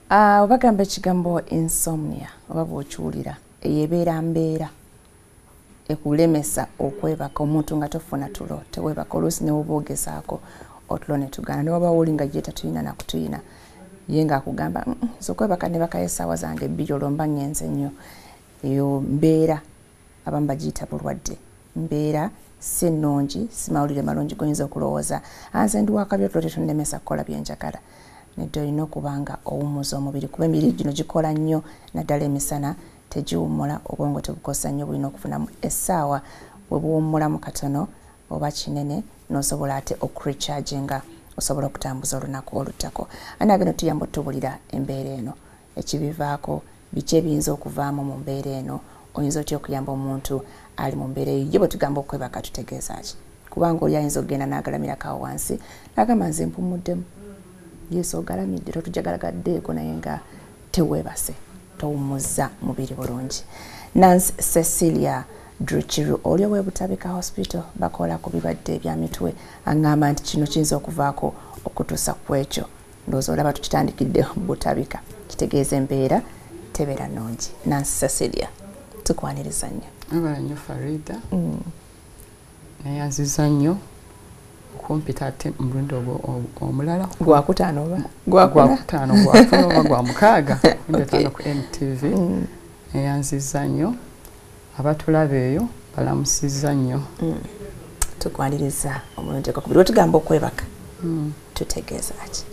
Obagamba ekigambo insomnia oba bw'okiwulira eyebeera mbeera ekulemesa okwebaka omuntu nga tofuna tulo teweebaka oluusi ne woba ogezaako otulo ne tugaana ne waba woli nga gyeta tuyina nakutuyina ye nga akugamba okwebaka ne bakayo essaawa zange 2 olwo mba ngenze nnyo eyo mbeera abamu bagiyita bulwadde mbeera si nnungi si mawulire malungi goyinza okulowooza nze ndi wakabi otulo tetunnemesa kukola byenjagala nedda olina okuba nga owummuza omubiri kuba emibiri gino gikola nnyo naddala emisana tegiwummula obwongo tebukosa nnyo bulina okufunamu essaawa bwe buwummulamu katono oba kinene n'osobola ate okurecharginga osobola okutambuza olunaku oluttako anageno tuyamba otubulira embeera eno ekibivaako biki ebiyinza okuvaamu mu mbeera eno oyinza otya okuyamba omuntu ali mu mbeera eyo ye bwe tugamba okwebaka tutegeeza ki kubanga oli ayinza okugenda n'agalamirako wansi n'agamba nze mpumuddemu yesu ogalamidde totujagalagaddeeko naye nga teweebase towummuza mubiri bulungi. Nancy Cecilia Druchiru oli ow'ebutabika hospital bakola ku bibadde ebya mitwe aŋŋamba nti kino kiyinza okuvaako okutuusa ku ekyo ndowooza olaba tukitandikidde butabika kitegeeza embeera tebeera nnungi. Nancy Cecilia tukwaniriza nnyo. Abala nnyo Farida nayanziza nnyo kumpita ate mulundi omulala gwakutaano oba gwakutaano gwakuna oba gwa mukaaga ndetaano ku NTV nayanziza nnyo abatulaba eyo balamusizza nnyo. Tukwaniriza omulundi gwakubiri wetugamba okwebaka tutegeeza ki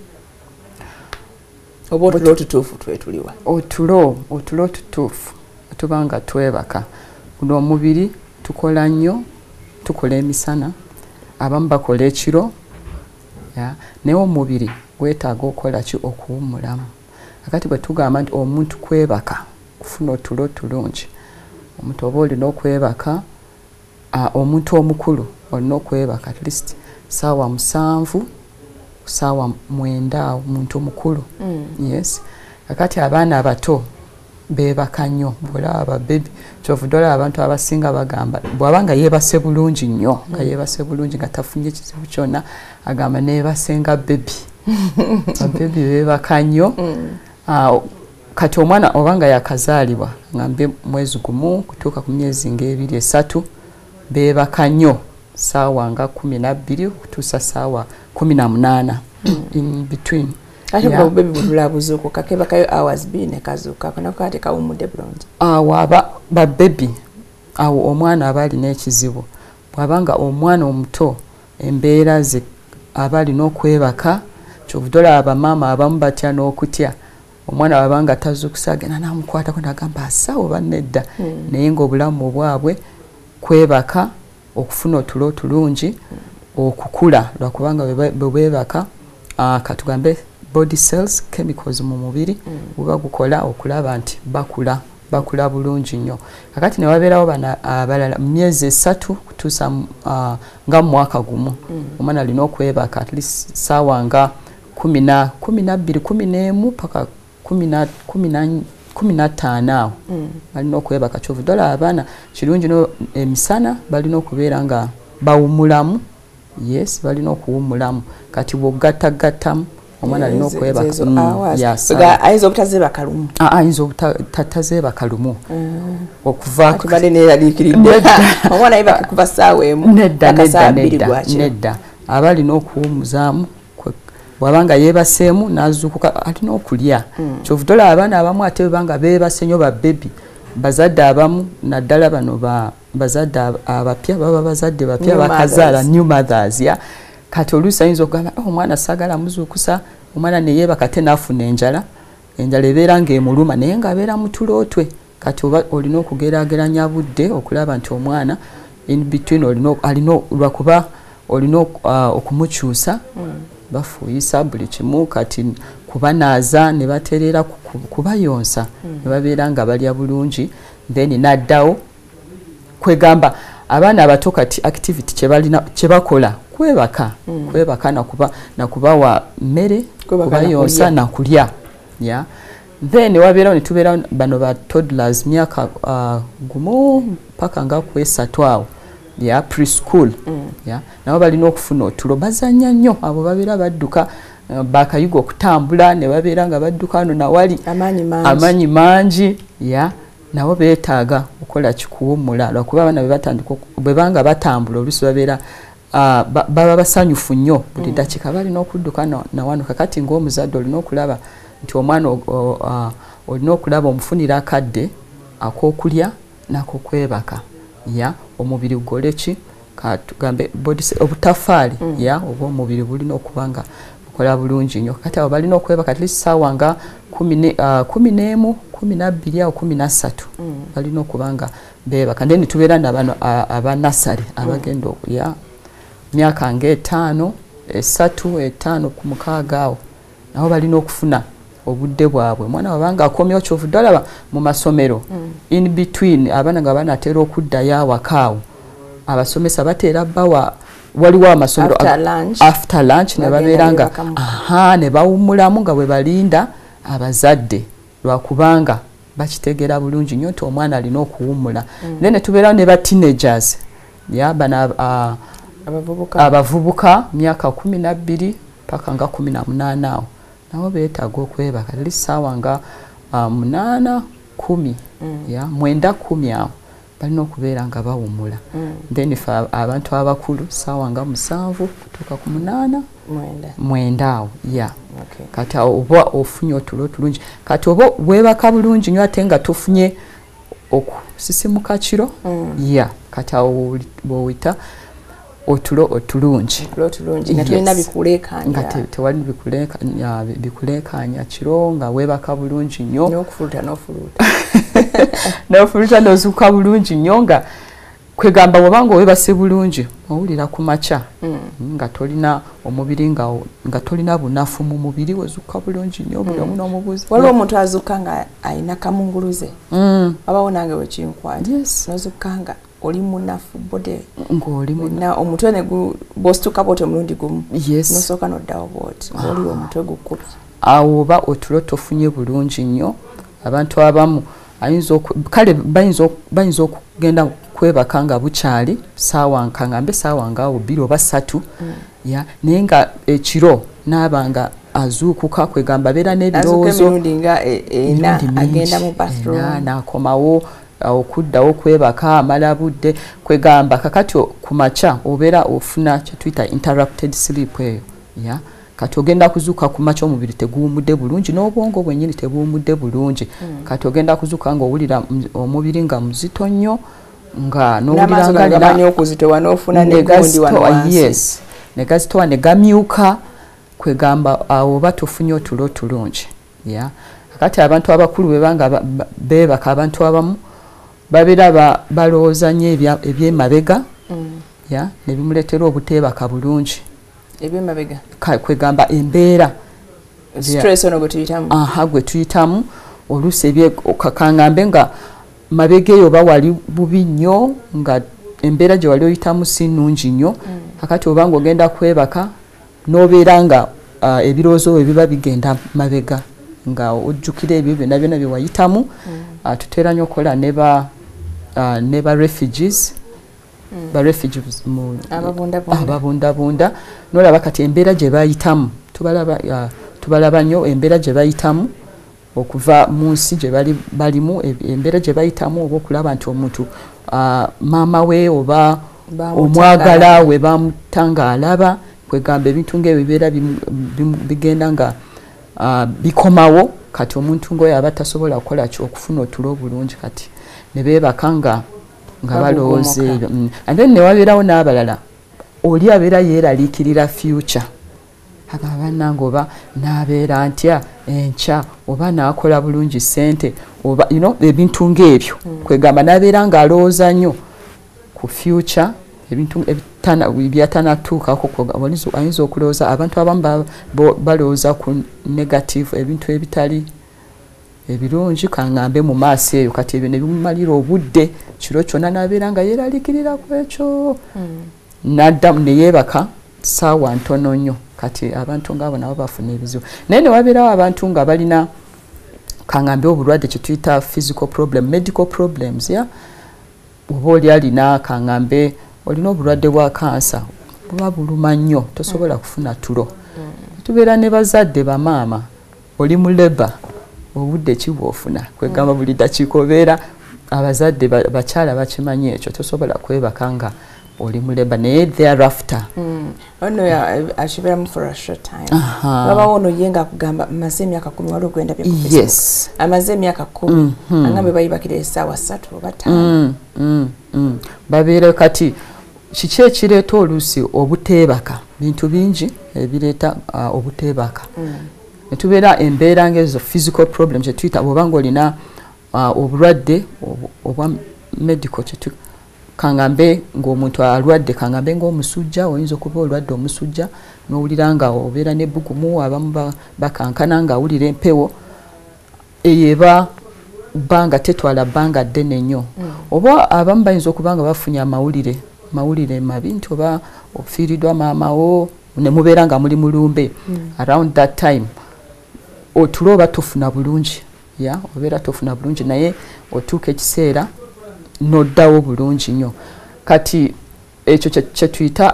oba otulo otutuufu twetuliwa otulo tutuufu tubanga twebaka guno omubiri tukola nnyo tukola emisana abamu bakola ekiro naye omubiri gwetaaga okola ki okuwummulamu akati bwe tugamba nti omuntu kwebaka kufuna otulo tulungi omuntu oba olina okwebaka omuntu omukulu olina okwebaka at least saawa 7 saawa 9 omuntu omukulu yes akati abaana abato beebaka nnyo bwolaba babebi kyovuddala abantu abasinga bagamba bw'abanga yeebase bulungi nnyo nga yeebase bulungi nga tafunye ekizibu kyonna agamba neebasenga bebi abebi beebaka nnyo kati omwana obanga yakazaalibwa ngambe mwezi gumu kutuuka ku myezi nga 2-3 beebaka nnyo saawa nga 12 kutuusa saawa 18 in between. Ate kwa baby budulabuzuko kakebakayo hours 2 ne kazuka kana kate kawumudde bulungi aba baby awo omwana abali n'ekizibu bwabanga omwana omuto embeera ze abali n'okwebaka kyovudola abamama abamu batya n'okutya omwana abanga tazukusagena namukwata ko nagamba asawo banedda naye ng'obulamu obwabwe kwebaka okufuna otulo tulungi okukula lwakubanga bwebaka katugambe body cells chemicals mu mubiri buba gukola okulaba nti bakula bulungi nnyo kakati ne wabeerawo bana abalala myezi 3 kutuusa nga mwaka gumu omwana alina okwebaka at least saawa nga 12 11 paka 15 awo balina okwebaka kyovudola abaana kirungi no emisana balina okubeera nga bawummulamu yes balina okuwummulamu kati bw'ogattagattamu omwana alina okwebaka ayinza obutazebaka lumu ayinza obutazebaka lumu okuvaako bali neeraliikiridde omwana yebaka kuva ssaawa emu nedda aba alina okuwummuzaamu bwabanga yeebaseemu n'azuukuka alina okulya kyovudola abaana abamu ate banga beebase nnyo babebi bazadde abamu naddala bano bazadde abapya baba bazadde bapya bakazaala new mothers kati oluusi ayinza okugamba omwana saagala muzuukusa omwana neyeebaka te naafuna enjala ebeera ng'emuluma naye ng'abeera mutulootwe kati oba olina okugeraageranya budde okulaba nti omwana in between lwakuba olina okumukyusa bafuuyisa buli kimu kati kubanaaza ne batereera kubayonsa ne babeera nga balya bulungi then naddawo kwegamba abaana abato kati activity kye bakola kwebaka nakubawa mmere kubayonsa nakulya then wabeerawo ne tubeerawo bano ba toddlers myaka gumu paka nga kwesatu awo preschool nabo balina okufuna otulo bazanya nnyo abo babeera badduka bakayiga okutambula ne babeera nga badduka wano nawali amanyi mangi ya nabo beetaaga okukola kikuwummula lwakuba abaana bwebanga batambula oluusi babeera baba basanyufu nnyo buli dakiika balina okudduka nawano kakati ng'omuzadde olina okulaba nti omwana olina okulaba omufunira akadde ak'okulya n'akokwebaka ya omubiri gugoleki katugambe obutafaali ya oba omubiri bulina okuba nga bukola bulungi nnyo kati abo balina okwebaka at least ssaawa nga 11 12 awo 13 balina okuba nga beebaka then tubeera nabano abanasale abagenda ya myaka ng'etaano 3 5 ku 6 awo nabo balina okufuna obudde bwabwe mwana wabanga akomyewo kyovudde olaba mu masomero in between abaana nga banatera okuddayo awakaawo abasomesa bateera bawa waliwo amasomero after lunch ne babeera nga ne bawummulamu nga bwe balinda abazadde lwakubanga bakitegeera bulungi nnyo nti omwana alina okuwummula then tubeerawo ne ba teenagers bano abavubuka myaka 12 paka nga 18 awo nabo beetaaga okwebaka ali ssaawa nga 8 10 9 10 awo balina okubeera nga bawummula then ife abantu abakulu ssaawa nga 7 kutuuka ku 8 9 awo kati oba ofunye otulo tulungi kati oba weebaka bulungi nnyo ate nga tofunye okusisimuka kiro kati awo bw'owita otulo otulungi nga tulina bikuleekanya nga tewali bikuleekanya kiro nga weebaka bulungi nnyo n'ofuluta n'ozuuka bulungi nnyo nga kwegamba wabanga weebase bulungi owulira ku makya nga tolina omubiri nga tolina bunafu mu mubiri wezuuka bulungi nnyo buli omu n'omubuuzi waliwo omuntu azuuka nga alina kamunguluze abawo nange wekinkwati nozuuka nga oli munafu bode ng'olina omutwe ne bw'osituka bw'oti omulundi gumu nosooka n'oddawo bw'oti ng'oli omutwe gukubye awo oba otulo tofunye bulungi nnyo abantu abamu kale bayinza okugenda kwebaka nga bukyali kangambe ssaawa nga 2 oba 3 naye nga ekiro n'abanga azuukuka kwegamba beera n'ebirowoozo n'akomawo okuddawo kwebaka amala budde kwegamba kakati ku makya obeera ofuna kyetuyita interrupted sleep eyo kati ogenda kuzuuka ku makya omubiri teguwummudde bulungi n'obwongo bwennyini tebuwummudde bulungi kati ogenda kuzuuka nga owulira omubiri nga muzito nnyo nga negazitowa negamyuka kwegamba awo oba tofunye otulo tulungi kakati abantu abakulu bebanga beebaka abantu abamu babeera balowooza nnyo ebyemabega nebimuleetera obuteebaka bulungi ebyemabega kwegamba embeera stress ono gwe tuyitamu oluusi kakangambe nga mabega eyo oba wali bubi nnyo nga embeera gye wali oyitamu si nnungi nnyo kakati obanga ogenda kwebaka n'obeera nga ebirowoozo bwe biba bigenda mabega nga ojjukira ebyo byonna byonna bye wayitamu tuteera nnyo okukola ne ba refugees ababundabunda nolaba kati embeera gye bayitamu tubalaba nnyo embeera gye bayitamu okuva mu nsi gye balimu embeera gye bayitamu oba okulaba nti omuntu maama we oba omwagala we bamutanga alaba kwegamba ebintu ng'ebyo bibeera bigenda nga bikomawo kati omuntu ng'oyo aba tasobola kukola okufuna otulo obulungi kati ne beebaka nga balowooza ebyo and then newabeerawo n'abalala oli abeera yeeraliikirira future abannange oba n'abeera ntya enkya oba n'akola bulungi ssente oba ebintu ng'ebyo kwegamba n'abeera ng'alowooza nnyo ku future ebintu byatanatuukako ayinza okulowooza abantu abamu balowooza ku negative ebintu ebitali ebirungi kangambe mu maaso eyo kati ebyo ne bimumalira obudde kiro kyonna n'abeera nga yeeraliikirira ku ekyo n'addamu ne yeebaka ssaawa ntono nnyo kati abantu ngaabo nabo bafuna ebizibu naye ne wabeerawo abantu nga balina kangambe obulwadde kyetuyita physical problem medical problems oba oli alina kangambe olina obulwadde bwa kansa buba buluma nnyo tosobola kufuna tulo tubeera ne bazadde bamaama oli mu leba obudde kibwofuna kwegamba buli dakiika obeera abazadde bakyala bakimanyi ekyo tosobola kwebaka nga oli mu leba naye thereafter ono akibeeramu for a short time babawo ono ye nga akugamba amaze emyaka 10 waliwo gwenda bye ku yes amaze emyaka 10 angambe bayibakira essaawa 3 oba 5 babeere kati kiki ekireeta oluusi obuteebaka bintu bingi ebireeta obuteebaka netubeera embeera ngezo physical problems etuyita oba ng'olina obulwadde obwa medical kangambe ng'omuntu alwadde kangambe ng'omusujja oyinza okuba olwadde omusujja n'owulira nga obeera n'ebbugumu abamu bakankana nga awulira empewo eyeba bbanga tetwala bbanga ddene nnyo oba abamu bayinza okuba nga bafunye mawulire mabi nti oba ofiiriddwa maamawo ne mubeera nga muli mulumbe around that time otulo oba tofuna bulungi obeera tofuna bulungi naye otuuka ekiseera noddawo bulungi nnyo kati ekyo kyetuyita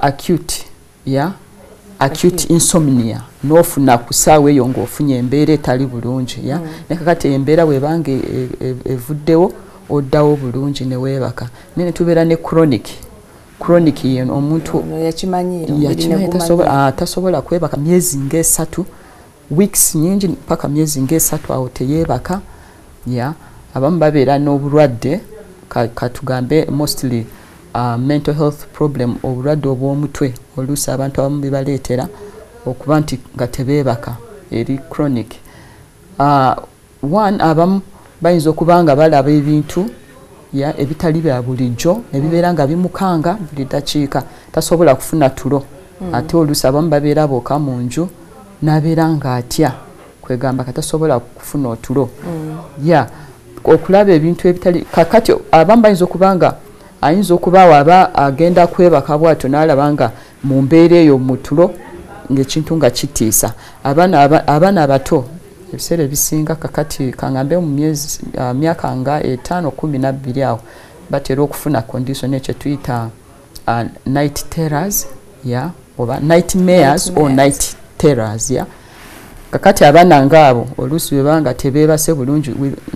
acute insomnia n'ofuna ku ssaawa eyo ng'ofunye embeera etali bulungi naye kakati embeera bw'ebanga evuddewo oddawo bulungi ne weebaka naye ne tubeera ne chronic yen omuntu tasobola kwebaka myezi ng'esatu weeks nyingi paka myezi ng'esatu awo teyeebaka abamu babeera n'obulwadde katugambe mostly mental health problem obulwadde obw'omutwe oluusi abantu abamu bibaleetera okuba nti nga tebeebaka eri chronic one abamu bayinza okuba nga balaba ebintu ebitali bya bulijjo ebibeera nga bimukanga buli dakiika tasobola kufuna tulo ate oluusi abamu babeera bokka mu nju n'abeera ng'atya kwegamba katasobola kufuna otulo okulaba ebintu ebitali kakati abamu bayinza okuba nga ayinza okubaawo aba agenda kwebaka bwatyo n'alaba nga mu mbeera eyo mu tulo ng'ekintu nga kitiisa abaana abato ebiseera ebisinga kakati kangambe mu myaka nga 5-12 awo batera okufuna condition ekyo tuyita night terrors oba nightmares or night terrors kakati abaana ngaabo oluusi bwebanga tebeebase bulungi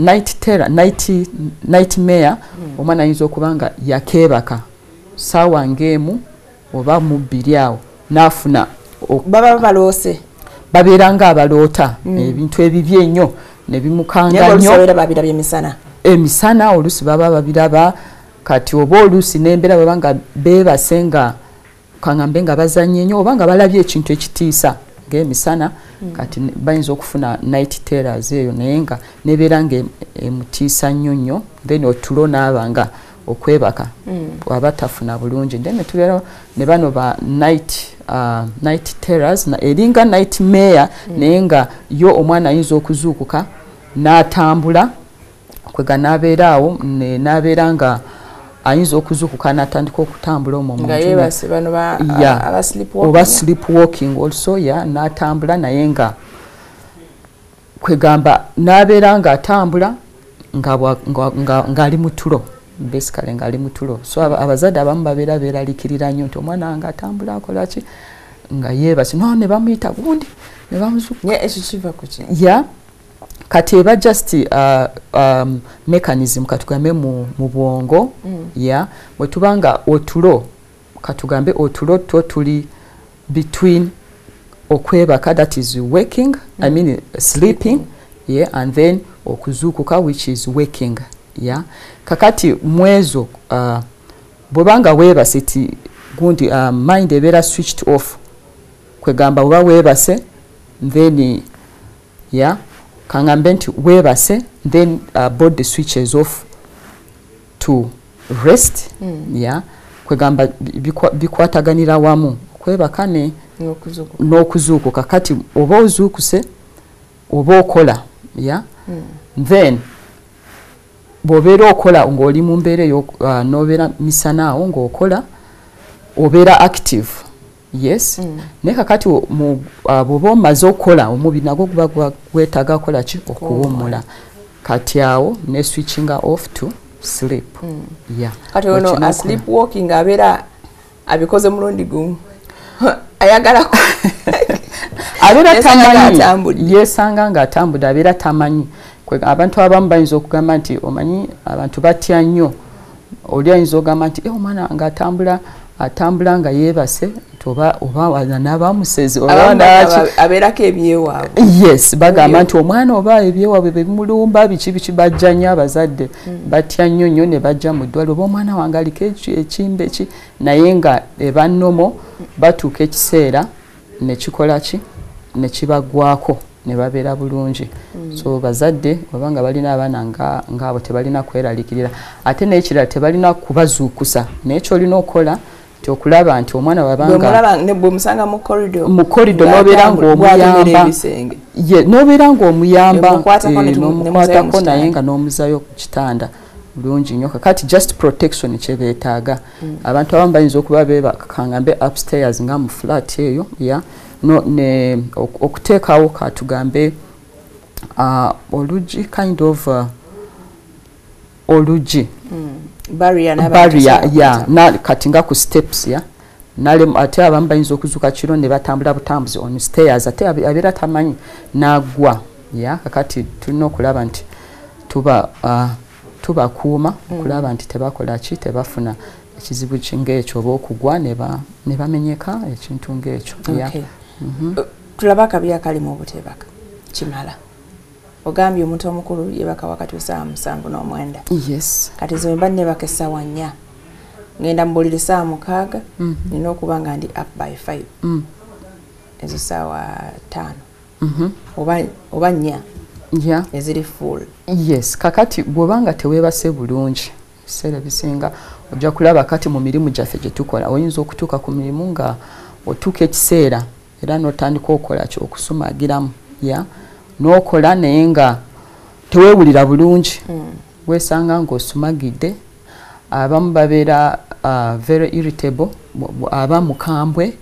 nightmare omwana ayinza okuba nga yakeebaka ssaawa ng'emu oba mu 2 awo n'afuna baba baloose babeera ng'abaloota ebintu ebibi ennyo ne bimukanga nnyo emisana oluusi baba babiraba kati oba oluusi n'embeera baba nga beebase nga kangambe nga bazannye nnyo oba nga balabye ekintu ekitiisa ng'emisana kati bayinza okufuna night terrors eyo naye nga nebeera nga emutiisa nnyo then otulo n'aba nga okwebaka waba tafuna bulungi then netubeera ne bano ba night terrors eringa nightmare naye nga yo omwana ayinza okuzuukuka n'atambula kwega n'abeera awo n'abeera nga ayinza okuzuukuka n'atandika okutambula omwo oba sleepwalking also n'atambula naye nga kwegamba n'abeera ng'atambula ng'ali mu tulo basically ng'ali mu tulo so abazadde abamu babeera beeralikirira nnyo nti omwana wange atambula akolaki nga yeebase ne bamuyita gundi ne bamuzuukuka ekyo kiva ku ki kati eba just mechanism katugambe mu bwongo bwe tubanga otulo katugambe otulo two tuli between okwebaka that is waking I mean sleeping and then okuzuukuka which is waking kakati mwezo bwebanga weebase ti gundi mind ebeera switched off kwegamba oba weebase then kangambe nti weebase then body switches off to rest kwegamba bikwataganira wamu kwebaka n'okuzuukuka kati oba ozuukuse oba okola then bw'obeera okola ng'oli mu mbeera eyo n'obeera misana awo ng'okola obeera active naye kakati bw'oba omaze okukola omubiri nagwo guba gwetaaga kukola ki okuwummula kati awo ne switchinga off to sleep kati ono asleep walking abeera abikoze mulundi gumu ayagalako abeera tamanyi yesanga nga atambudde abeera tamanyi abantu abamu bayinza okugamba nti omanyi abantu batya nnyo oli ayinza okugamba nti omwana nga atambula nga yeebase oba n'abamusezi abeerako ebyewaabwe yes bagamba nti omwana oba ebyewaabwe bimulumba biki bajja nnyo abazadde batya nnyo ne bajja mu ddwaliro oba omwana wange aliko ekimbe ki naye nga ebannomo batuuka ekiseera nekikola ki nekibagwako ne babeera bulungi so bazadde obanga balina abaana ngaabo tebalina kweraliikirira ate n'ekirala tebalina kubazuukusa n'ekyo olina okukola okulaba nti omwana wabanga mu korido n'obeera ng'omuyamba n'omukwatako naye nga n'omuzayo ku kitanda bulungi nnyo kakati just protection kyebeetaaga abantu abamu bayinza okuba bebakangambe upstairs nga mu flat eyo okuteekawo katugambe olugi kind of olugi barrier kati nga ku steps ate abamu bayinza okuzuuka kiro ne batambula butambuzi on stairs ate abeera tamanyi n'agwa kakati tulina okulaba nti tubakuuma okulaba nti tebakola ki tebafuna ekizibu ng'ekyo oba okugwa ne bamenyeka ekintu ng'ekyo tulaba akabi akali mu buteebaka kimala ogambye omuntu omukulu yebaka wakati wa 7:09 yes kati zo mba nebaka essaawa 4 ngenda mbulira essaawa 6 nina okuba nga ndi up by 5 ezo ssaawa 5 oba 4 eziri full yes kakati bw'obanga teweebase bulungi ebiseera bisinga ojja kulaba kati mu mirimu gyaffe gye tukola oyinza okutuuka ku mirimu nga otuuka ekiseera era n'otandika okukola okusumagiramu n'okola naye nga teweewulira bulungi weesanga ng'osumagidde abamu babeera very irritable aba mukambwe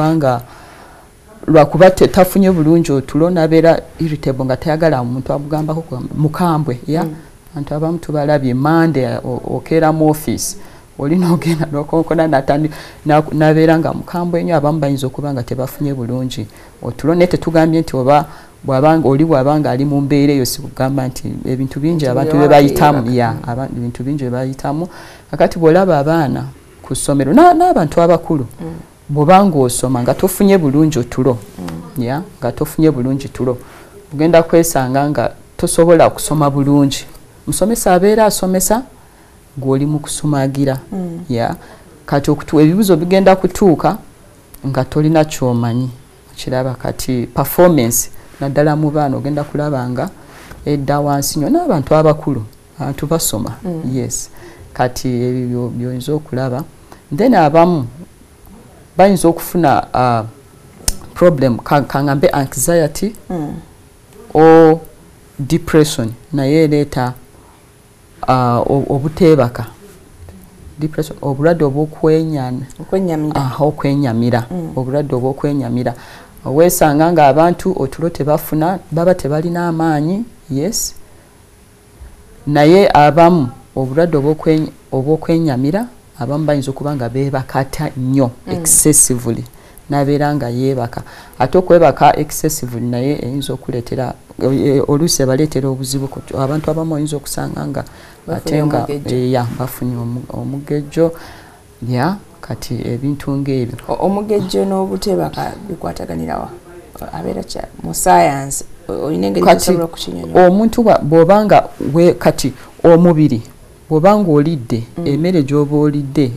lwakuba tafunye bulungi otulo n'abeera irritable nga tayagala omuntu amugambako mukambwe abantu abamu tubalabye mande okeera mu office olina ogenda n'okonkona n'abeera nga mukambwe nnyo abamu bayinza okuba nga tebafunye bulungi otulo naye tetugambye nti bw'abanga ali mu mbeera eyo si kugamba nti ebintu bingi abantu ebintu bingi bye bayitamu kakati bw'olaba abaana ku ssomero n'abantu abakulu bw'obanga osoma nga tofunye bulungi otulo nga tofunye bulungi tulo ogenda kwesanga nga tosobola kusoma bulungi musomesa abeera asomesa gw'oli mu kusumagira kati ebibuzo bigenda kutuuka nga tolina kyomanyi kiraba kati performance naddala mu baana ogenda kulaba nga edda wansi nnyo n'abantu abakulu abantu basoma yes kati ebyo by'oyinza okulaba then abamu bayinza okufuna problem kangambe anxiety or depression naye ereeta obuteebaka depression obulwadde obw'okwenyamira obulwadde obw'okwenyamira weesanga nga abantu otulo tebafuna baba tebalina amaanyi yes naye abamu obulwadde obw'okwenyamira abamu bayinza okuba nga beebakata nnyo excessively n'abeera nga yeebaka ate okwebaka excessively naye eyinza okuleetera oluusi ebaleetera obuzibu abantu abamu oyinza okusanga nga ate nga bafunye omugejjo kati ebintu ng'ebyo omugejjo n'obuteebaka bikwataganirawa abeera mu science olina engeri gyosobola okukinyonyola omuntu bw'obanga kati omubiri bw'obanga olidde emmere gy'oba olidde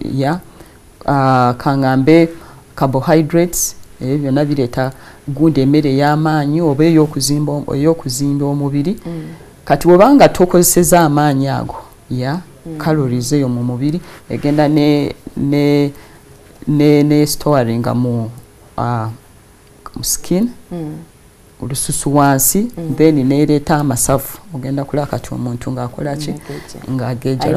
kangambe carbohydrates ebyo byonna bireeta gundi emmere ey'amaanyi oba ey'okuzimba omubiri kati bw'obanga tokozeseza amaanyi ago calories eyo mu mubiri egenda ne storinga mu skin olususu wansi then neereeta amasavu ogenda kulaba kati omuntu ng'akola ki ng'agejja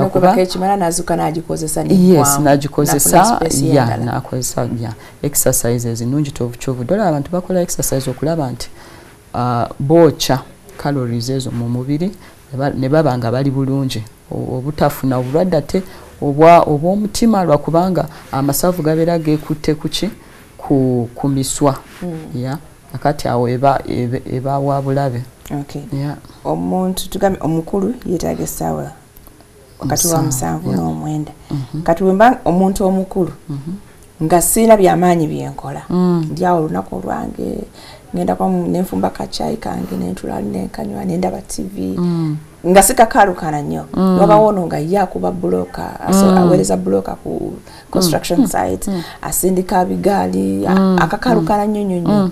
n'agikozesa n'akozesa exercises nnungi tovukyovudde olaba abantu bakola exercise okulaba nti bookya calories ezo mu mubiri ne baba nga bali bulungi obutafuna obulwadde ate obw'omutima lwakubanga amasavu gabeera geekutte ku miswa akati awo eba wa bulabe. Okay. Yeah. Omuntu tugambe omukulu yeetaaga essaawa wakati wa 7 n'omwenda. Kati wemba omuntu omukulu nga sina byamaanyi byenkola ndi awo olunaku olwange ngenda kwa nenfumba kachai kange nentula nenkanywa nendaba TV nga sikakalukana nnyo wabawono nga yakuba bloka awereza bloka ku construction site asindika bigali akakalukana nnyo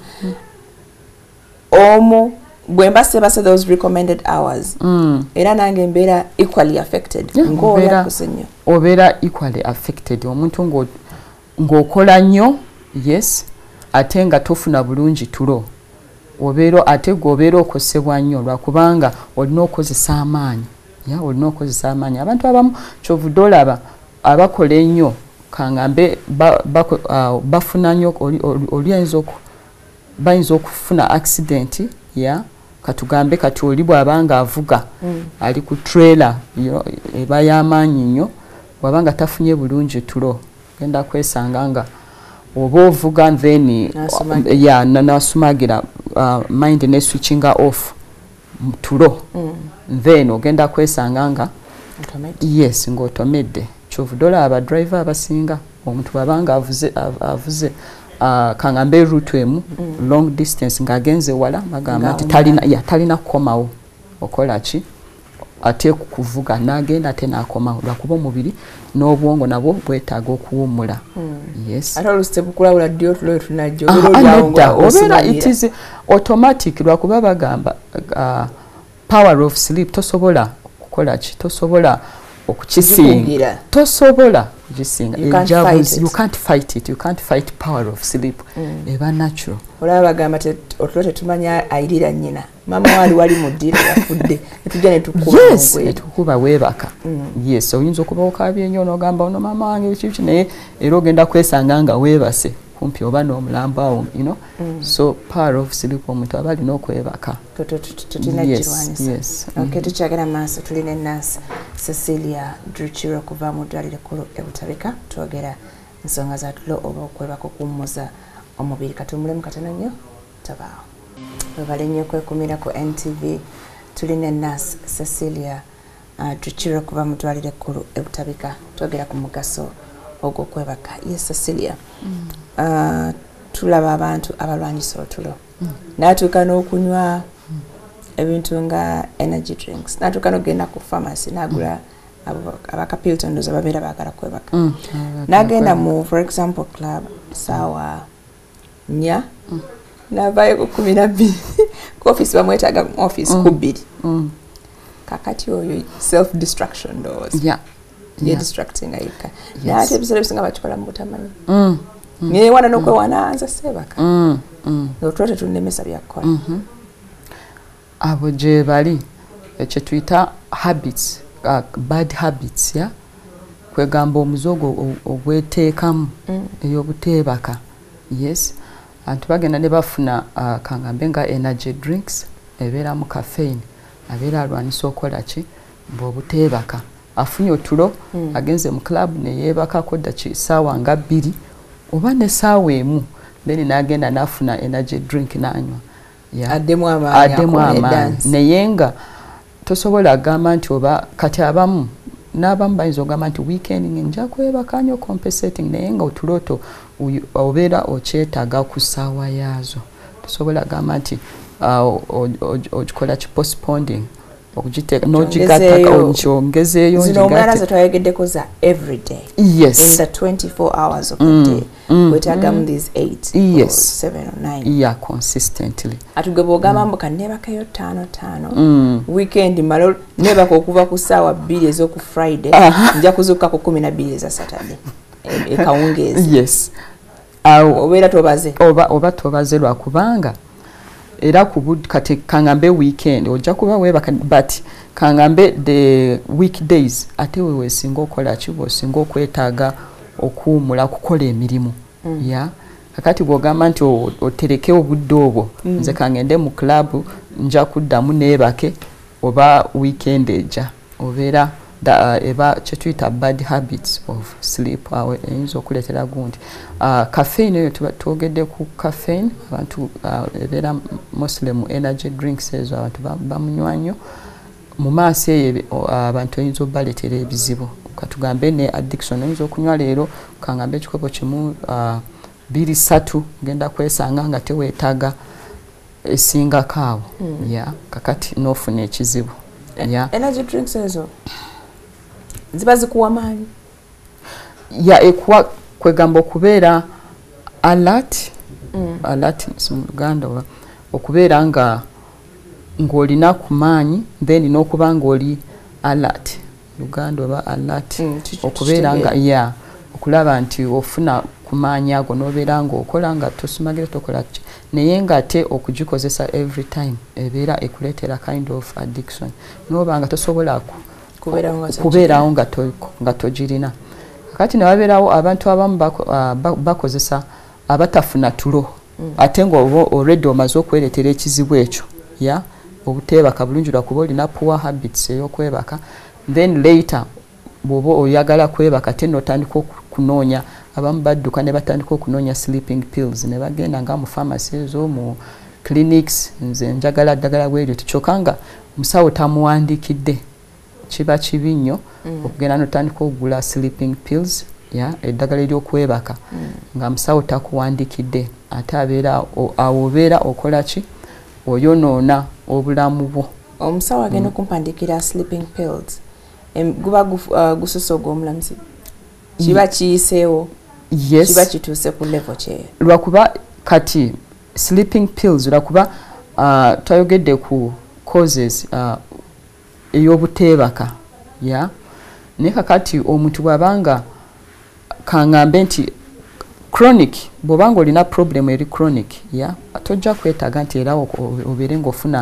omo bwemba sebase those recommended hours era nange mbera equally affected ngoya kusenyo obera equally affected omuntu ng'okola nnyo yes ate nga tofuna bulungi tulo obeero ate g'obeera okosebwa nnyo lwakubanga olina okozesa amaanyi olina okozesa amaanyi abantu abamu kyovudde olaba abakola ennyo kangambe bafuna nnyo bayinza okufuna accident katugambe kati oli bw'abanga avuga ali ku trailer eba y'amaanyi nnyo bw'abanga tafunye bulungi tulo genda kwesanga nga oba ovuga then nasumagira mind ne switching off tulo then ogenda kwesanga nga yes ng'otomedde kyovudola aba driver abasinga omuntu bw'abanga avuze kangambe route emu long distance ng'agenze wala bagamba nti talina kukomawo okola ki ate kuvuga n'agenda ate n'akomawo lwakuba omubiri n'obwongo nabwo bwetaaga okuwummula yes ate oluste bukulawula ddyo tulo tunajjo obeera it is automatic lwakuba bagamba power of sleep tosobola kukola ki tosobola okukisinga tosobola kukisinga you can't fight power of sleep eba natural olaba bagamba otulo tetumanya ayirira nnyina mama wali muddira yafudde netujja netukuba weebaka yes oyinza okuba okabye nnyo n'ogamba ono mama wange kiki naye era ogenda kwesanga nga weebase kumpi oba n'omulambo awo so power of sleep omuntu aba alina okwebaka tukyagala maaso tulina ennaasi Cecilia Druchiro kuva mu ddwaliro ekkulu e Butabika twogera ensonga za tulo oba okwebaka okuwummuza omubiri katumulemu katono nnyo tabaawo webale nnyo okwekumira ku NTV tulina ennaasi Cecilia Druchiro kuva mu ddwaliro ekkulu e Butabika twogera ku mugaso ogw'okwebaka yes Cecilia tulaba abantu abalwanyisa otulo n'atuuka n'okunywa ebintu nga energy drinks n'atuuka n'ogenda ku pharmacy n'agula abakapilton ndoza babeera baagala kwebaka n'agenda mu for example club sawa nya n'avaayo ku 12 ku office bamwetaaga mu office ku 2 kakati oyo self destruction ndowooza distracting ayika n'ate ebiseera bisinga bakikola mu butamanyi newana n'okwewana nza seebaka otulo tetunnemesa byakukola abo gye bali ekyo tuyita habits bad habits kwegamba omuzogo ogweteekamu ey'obuteebaka yes abantu bagenda ne bafuna kangambe nga energy drinks ebeeramu caffeine abeera alwanisa okola ki bw'obuteebaka afunye otulo agenze mu club neyeebakako ssaawa nga 2 oba ne ssaawa emu then n'agenda n'afuna energy drink n'anywa addemu amaanyi naye nga tosobola agamba nti oba kati abamu n'abamu bayinza ogamba nti weekend nja kwebaka nnyo compensating naye nga otuloto obeera okyetaaga ku ssaawa yaazo tosobola agamba nti ogikola ki postponing okugiteeka n'ogigattaka onkyongezeeyo zino omulala ze twayogeddeko za every day yes in the 24 hours of the day wetaagamu these 8 or 7 or 9 consistently atugwe bw'ogamba mbuka neebakayo 5 weekend malo neebaka okuva ku ssaawa 2 ez'oku Friday nja kuzuuka ku 12 eza Saturday ekawungeezi yes obeera tobaze oba tobaze lwakubanga era kati kangambe weekend ojja kuba webaka but kangambe the weekdays ate weesinga okola ki bw'osinga okwetaaga okuwumula kukola emirimu kakati bw'ogamba nti otereke obudde obwo nze kangende mu club nja kuddamu neebake oba weekend ejja obeera eba kyetuyita bad habits of sleep awe eyinza okuleetera gundi caffeine eyo twogedde ku caffeine abantu ebeera mostly mu energy drinks ezo abantu bamunywa nnyo mu maaso eyo abantu eyinza obaleetera ebizibu katugambe ne addiction oyinza okunywa leero kangambe ekikopo kimu 2-3 genda kwesanga nga teweetaaga esingako awo kakati n'ofuna ekizibu energy drinks ezo ziba zikuwa maanyi ekuwa kwegamba okubeera alert mu Luganda okubeera ng'olina ku maanyi then n'okuba ng'oli alert Luganda oba alert okubeera nga okulaba nti ofuna ku maanyi ago n'obeera ng'okola nga tosumagira tokola ki naye ng'ate okugikozesa every time ebeera ekuleetera kind of addiction n'oba nga tosobola kubeerawo nga togirina kakati ne wabeerawo abantu abamu bakozesa abatafuna tulo ate ng'oba already omaze okwereetera ekizibu ekyo obuteebaka bulungi lwakuba olina poor habits ey'okwebaka then later bw'oba oyagala kwebaka te n'otandika okunoonya abamu badduka ne batandika okunoonya sleeping pills ne bagenda nga mu pharmacy ezo mu clinics nze njagala ddagala bweryo kyokka nga musawo tamuwandiikidde kiba kibi nnyo okugenda n'otandika okugula sleeping pills eddagala ery'okwebaka nga musawo takuwandiikidde ate awo obeera okola ki oyonoona obulamu bwo omusawo agenda okumpandiikira sleeping pills guba gusosoga omulamuzi kiba kiyiseewo kiba kituuse ku level kye lwakuba kati sleeping pills lwakuba twayogedde ku causes ey'obuteebaka naye kakati omuntu bw'abanga kangambe nti chronic bw'obanga olina problem eri chronic tojja kwetaaga nti era obeere ng'ofuna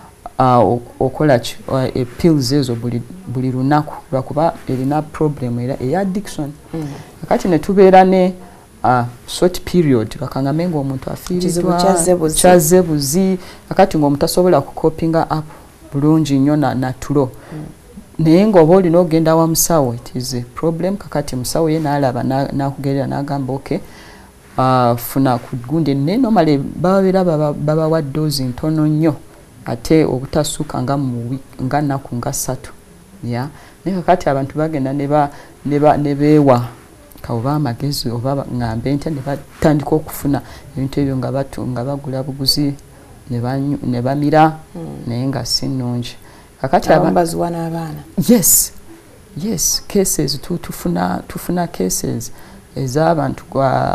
okola ki pills ezo buli lunaku lwakuba erina problem era eya addiction kakati ne tubeera ne short period bakangambe ng'omuntu afiiriddwa kyazze buzi kakati ng'omuntu asobola kukopinga up bulungi nnyo na tulo naye ng'oba olina ogenda wa musawo it is a problem kakati musawo ye n'alaba n'akugerera n'agamba okay funa ku gundi naye normally bababeera babawa doozi ntono nnyo ate obutassuka nga nnaku nga 3 naye kakati abantu bagenda ne beewa kaoba amagezi oba ngambe nti ne batandika okufuna ebintu ebyo nga bagula buguzi ne bamira naye nga si nnungi kakati abaziwa n'abaana yes cases tufuna cases ez'abantu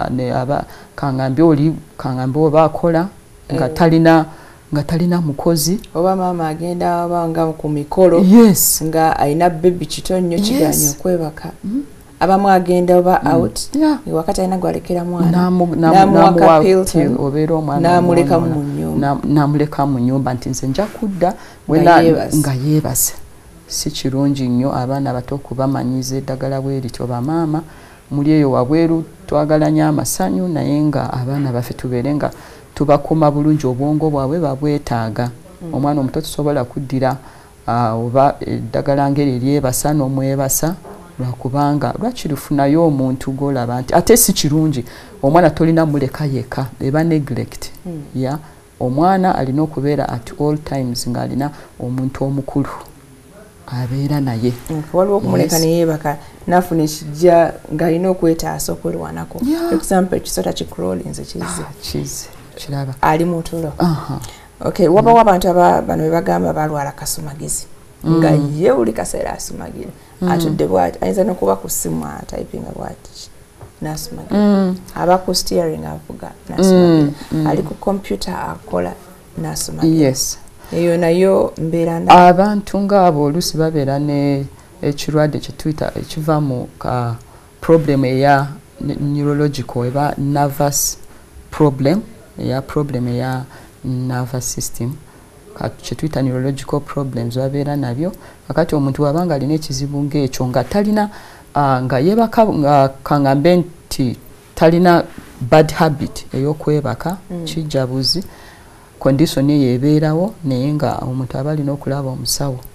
kangambe oba akola nga talina mukozi oba maama agenda abanga ku mikolo nga alina bebi kito nnyo kiganya okwebaka abamu agenda oba out wakati alina gwalekera mwana n'amuwaka pill obeera omwana n'amuleka mu nnyumba nti nze nja kudda nga yeebase si kirungi nnyo abaana bato okubamanyiza eddagala bwerityo bamaama muli eyo wabweru twagalanya amasanyu naye nga abaana baffe tubeere nga tubakuma bulungi obwongo bwabwe babwetaaga omwana omuto tusobola kuddira oba eddagala ngeri eryebasa n'omwebasa lwakubanga lwakirufunayo omuntu gwolaba nti ate si kirungi omwana tolina muleka yeka eba neglect omwana alina okubeera at all times ng'alina omuntu omukulu abeera naye waliwo okumuleka neyebaka nafuna ekijja ng'alina okwetaasa okwerwanako example ekisota kicrawlinze kize kiraba ali mutulo okay wabawo abantu bano bebagamba balwala kasumagezi nga ye uli kaseera asumagira atudde bwati ayinza n'okuba ku ssimu atypinga bwati n'asumagira aba ku steering avuga n'asumagira ali ku computer akola n'asumagira eyo nayo mbeera abantu ng'abo oluusi babeera ne ekirwadde kye tuyita ekiva mu problem eya neurological eba nervous problem eya nervous system kye tuyita neurological problems babeera nabyo kakati omuntu wabanga alina ekizibu ng'ekyo nga talina nga yeebaka nga kangambe nti talina bad habit ey'okwebaka kijjabuzi condition eyo ebeerawo naye nga omuntu aba alina okulaba omusawo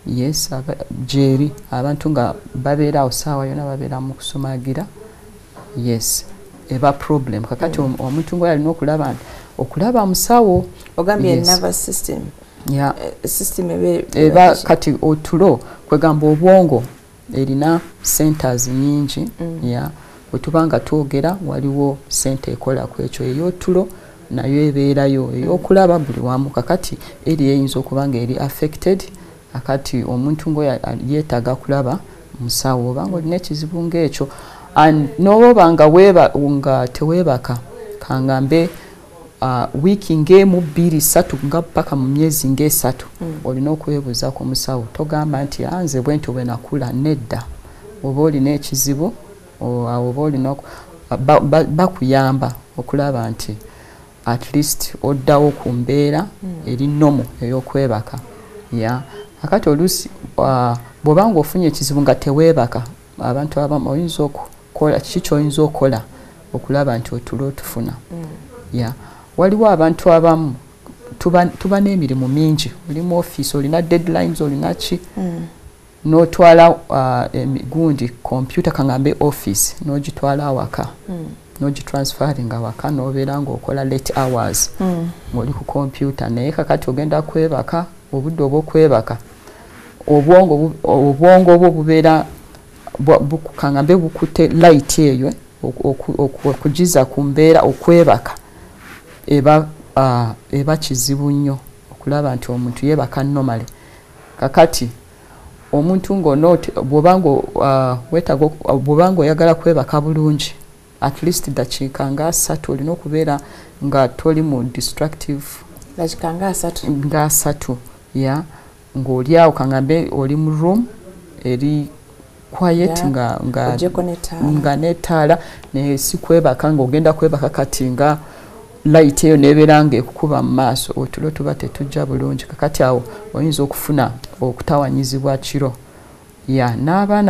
yes jeri abantu nga babeera osawa yona babeera mu kusumagira yes eba problem kakati omuntu ngo yalina okulaba musawo ogambye nervous system yeah system eba kati otulo kwegamba obwongo erina centers nyingi yeah otubanga twogera waliwo center ekola kwekyo eyotulo nayo ebeerayo eyokulaba buli wamu kakati eri eyinza okubanga eri affected akati omuntu ngo yeetaga kulaba musawo obanga olina ekizibu ng'ekyo noba nga teweebaka kangambe wiiki ng'emu 2-3 nga paka mu myezi ng'esatu olina okwebuuza ku musawo togamba nti nze bwenti bwe nakula nedda oba olina ekizibu oba olina bakuyamba okulaba nti at least oddawo ku mbeera eri nomo ey'okwebaka ya akati oluusi bw'obanga ofunye ekizibu nga teweebaka abantu abamu oyinza okukola kiki ky'oyinza okukola okulaba nti otulo otufuna ya waliwo abantu abamu tuba n'emirimu mingi oli mu office olina deadlines olina ki n'otwala gundi computer kangambe office n'ogitwala awaka n'ogitransferring awaka n'obeera ng'okola late hours ng'oli ku computer naye kakati ogenda kwebaka obudde obw'okwebaka obwongo bwo bubeera kangambe bukute light eyo okugiza ku mbeera okwebaka eba kizibu nnyo okulaba nti omuntu yeebaka normally kakati omuntu bw'obanga oyagala kwebaka bulungi at least dakiika nga 3 olina okubeera nga toli mu destructive dakiika nga 3 ya ng'oli awo kangambe oli mu room eri quiet nga netaala si kwebaka ng'ogenda kwebaka kati nga light eyo nebeera ng'ekukuba mu maaso otulo tuba tetujja bulungi kakati awo oyinza okufuna okutawanyizibwa kiro ya n'abaana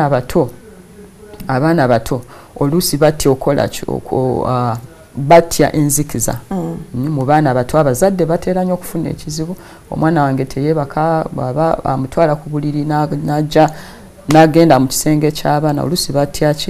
abato oluusi batya okola batya enzikiza mu baana bato abazadde bateera nnyo okufuna ekizibu omwana wange teyeebaka bw'aba amutwala ku buliri n'agenda mu kisenge ky'abaana oluusi batya ki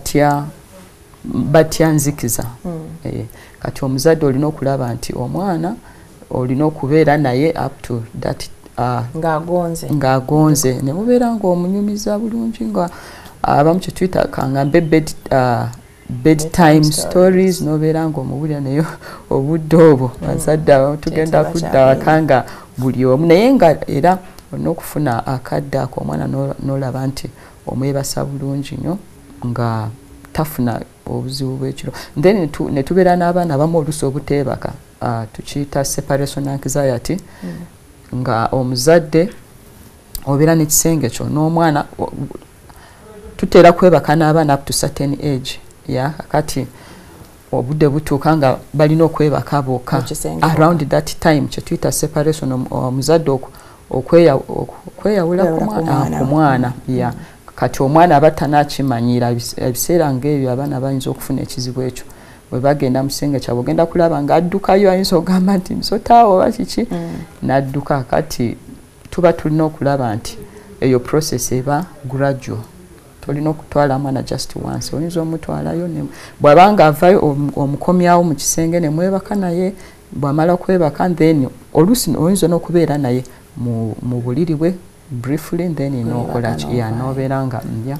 batya nzikiza kati omuzadde olina okulaba nti omwana olina okubeera naye up to that ng'agonze ne mubeera ng'omunyumiza bulungi nga abamu kye tuyita kangambe bedtime stories n'obeera ng'omubulira naye obudde obwo bazadde abamu tugenda kudda waka nga buli omu naye nga era olina okufuna akadde ako omwana n'olaba nti omwebasa bulungi nnyo nga tafuna obuzibu bw'ekiro then ne tubeera n'abaana abamu oluusi obuteebaka tukiyita separation anxiety nga omuzadde obeera n'ekisenge kyo n'omwana tuteera kwebaka n'abaana up to certain age ya kati obudde butuuka nga balina okwebaka bokka around that time kye tuyita separation omuzadde okweyawula ku mwana ya kati omwana aba tannakimanyira ebiseera ng'ebyo abaana bayinza okufuna ekizibu ekyo bwe bagenda mu kisenge kyabwe ogenda kulaba ng'addukayo ayinza okugamba nti nsotaawo oba kiki n'adduka kati tuba tulina okulaba nti eyo process eba gradual tolina okutwala mwana just once oyinza omutwalayo bw'abanga avayo omukomyawo mu kisenge ne mwebaka naye bw'amala kwebaka then oluusi oyinza n'okubeera naye mu buliri bwe briefly then nokola nobeera nga ndya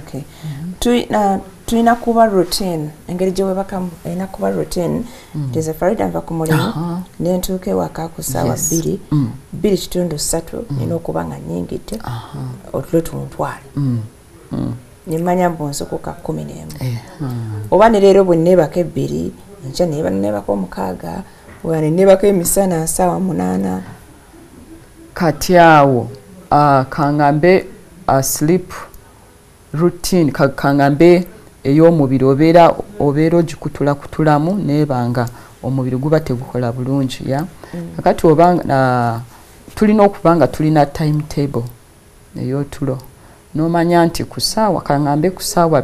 tulina kuba routine engeri gye webakamu erina kuba routine ntize Farida nva ku mulimu ne ntuuka ewaka ku ssaawa 2:3 nina okuba nga nnyingidde otulo tuntwale nemanya mbu nsokoka 11 oba ne leero bwe nneebaka 2 nkya neebaka 6 oba neebaka emisana ssaawa 8 kati awo kangambe sleep routine kangambe ey'omubiri obeera ogikutulakutulamu nebanga omubiri guba tegukola bulungi ya kakati obanga tulina okuba nga tulina timetable ey'otulo n'omanya nti ku ssaawa kangambe ku ssaawa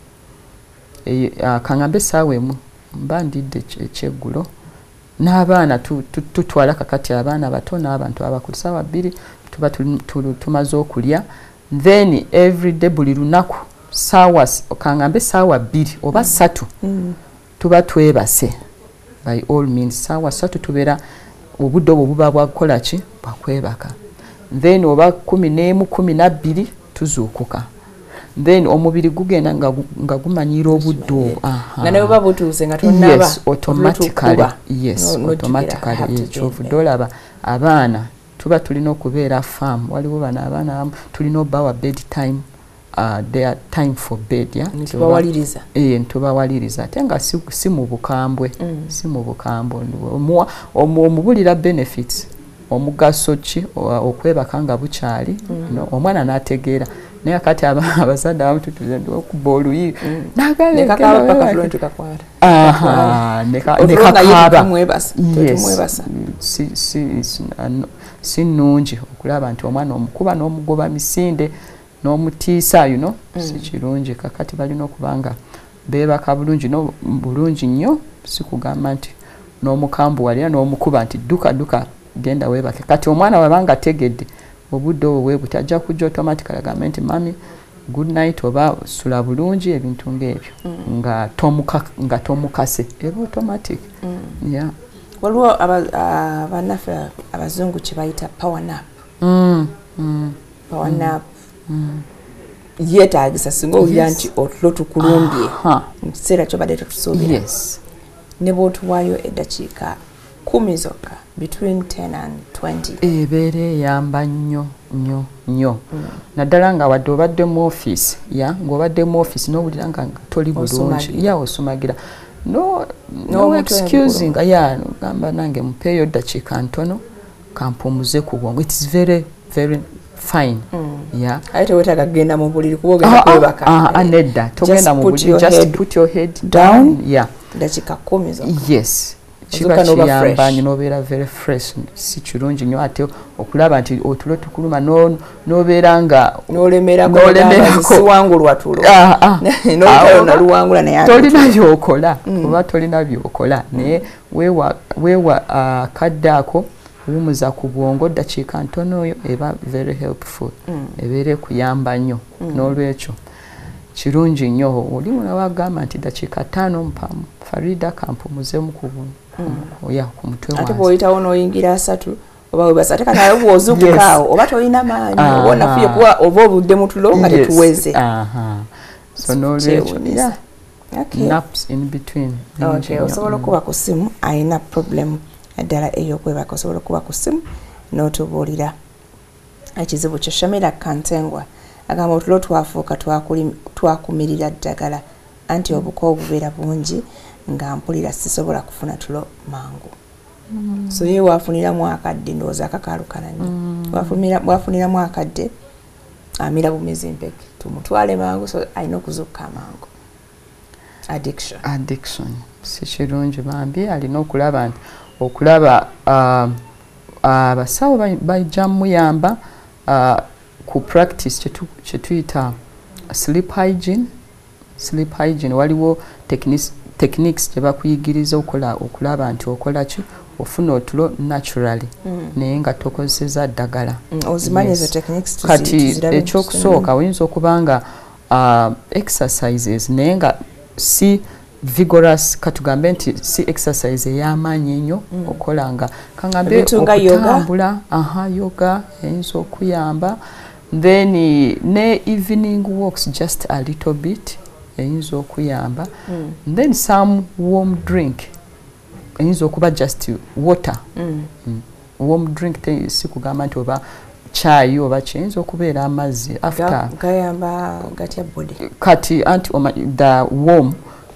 2 kangambe essaawa emu mba ndidde ekyeggulo n'abaana tutwala kakati abaana bato n'abantu abakulu ssaawa 2 tuba tumaze okulya then every day buli lunaku saawa okangambe saawa 2 oba 3 tuba twebase by all means saawa 3 tubeera obudde obwo buba bwakukola ki bwakwebaka then oba 11 12 tuzuukuka then omubiri gugenda nga gumanyira obudde obwo nga ne baba butuuse nga tonnaba yes automatically ekyovudde olaba abaana tuba tulina okubeera farm waliwo bano abaana tulina obbawa bed time their time for bed ntubawaliriza ate nga si mu bukambwe omubulira benefits omugaso ki okwebaka nga bukyali omwana n'ategeera naye akati abazadde abamu tutuze okuba oluyi si nnungi okulaba nti omwana omukuba n'omugoba misinde n'omutiisa si kirungi kakati balina okubanga beebaka bulungi nnyo si kugamba nti n'omukambuwalira n'omukuba nti duka genda weebake kati omwana wabanga ategedde obudde obwo weebuti ajja kujja automatically agamba nti mami good night oba sula bulungi ebintu ng'ebyo nga tomukase eba automatic waliwo abannaffe abazungu kye bayita power nap yeetaagisa singa owulira nti otulo tukulumbye mu kiseera kyobadde tetusuubira ne bw'otuwaayo eddakiika 10 zokka between 10 and 20 ebeera eyamba nnyo naddala nga wadde obadde mu office ng'obadde mu office n'owulira nga toli bulungi osumagira no excusing gamba nange mupeeyo ddakiika ntono kampumuze ku bwongo it's very very fine ate tewetaaga kugenda mu buliri kuba ogenda kwebaka nedda togenda mu buliri just put your head down ddakiika 10 zokka yes kiba kiyamba nnyo n'obeera very fresh si kirungi nnyo ate okulaba nti otulo tukuluma n'obeera nga n'olemerako tolina byokola oba tolina byokola naye weewa akadde ako kuwumuza ku bwongo ddakiika ntono oyo eba very helpful ebeera ekuyamba nnyo n'olwekyo kirungi nnyo oli munawagamba nti ddakiika 5 mpamu Farida kampumuzemu ku mutwe wange ate bw'oyitawo n'oyingira 3 oba webasa ate kati awo bw'ozuukukaawo oba tolina maanyi oba onafuye kuba ova obudde mu tulo nga tetuweze so n'olwekyo naps in between osobola okuba ku ssimu alina problem ddala ey'okwebaka osobola okuba ku ssimu n'otubuulira ekizibu kyo Shamira Kantengwa agamba otulo twafuuka twakumirira ddagala anti obuko obubeera bungi nga mpulira sisobola kufuna tulo mangu so ye waafuniramu akadde ndowooza akakalukana nnyo waafuniramu akadde amira bumizimpeke tumutwale mangu so alina okuzuuka mangu addiction si kirungi bambi alina okulaba abasawo bajja muyamba ku practice kyetuyita sleep hygiene waliwo techniques gye bakuyigiriza okulaba nti okola ki ofuna otulo naturally naye nga tokozeseza ddagala kati ekyokusooka oyinza okubanga exercises naye nga si vigorous katugambe nti si exercise ey'amaanyi ennyo okola nga kangambe okutambula yoga eyinza okuyamba then ne evening walks just a little bit eyinza okuyamba then some warm drink eyinza okuba just water warm drink si kugamba nti oba chai oba kiyinza okubeera amazzi after gayamba gatya body kati anti the warm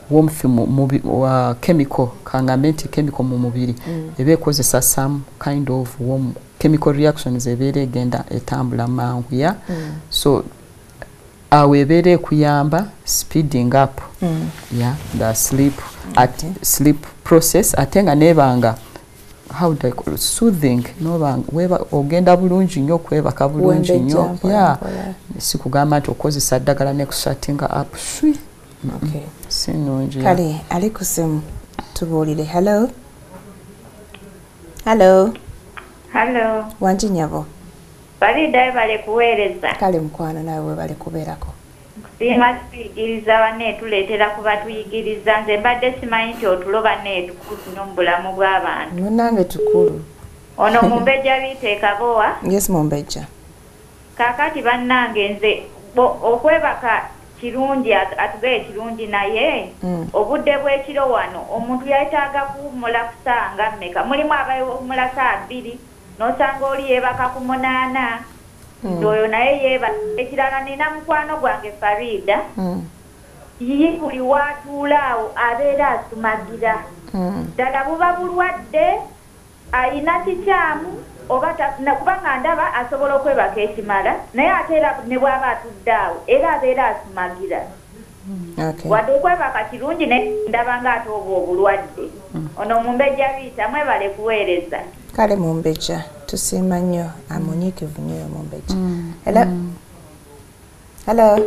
chemical kangambe nti chemical mu mubiri eba ekozesa some kind of warm chemical reactions ebeera egenda etambula mangu so awo ebeera ekuyamba speeding up the sleep process ate nga nebanga how do I call it? Soothing weba ogenda bulungi nnyo kwebaka bulungi nnyo si kugamba nti okozesa ddagala ne kusatinga up sinungi kale ali ku simu tubuulire hello Hello. Wanji nyabo. Farida bale kuweereza. Kale mukwana nawe we bale kubeerako. Sima tuyigiriza banne tuleetera kuba tuyigiriza nze mbadde simanyi nti otuloba ne tukuno mu bulamu bw'abantu. Munnange tukulu. Ono Mumbejja biteeka bowa. Yes Mumbejja. Kaakati bannange nze okwebaka kirungi atugee kirungi naye obudde bw'ekiro wano omuntu yetaaga kuwummula ku ssaawa nga mmeka. Mulimu abawummula ssaawa 2 n'osanga oli yeebaka ku 8. Oyo naye yeebaka. Ekirala nina mukwano gwange Farida. Ye buli watuula awo abeera asumagira. Ddala buba bulwadde ayina kikyamu oba kubanga ndaba asobola okwebaka ekimala naye ate era ne bw'aba atudde awo era abeera asumagira. Wadde okwebaka kirungi naye ndaba ng'ate obwo obulwadde. Ono Mumbejja biyita mwebale kuweereza. Kale Mumbejja tusiima nnyo amunyiikivu nnyo Mumbejja. Hello. Hello.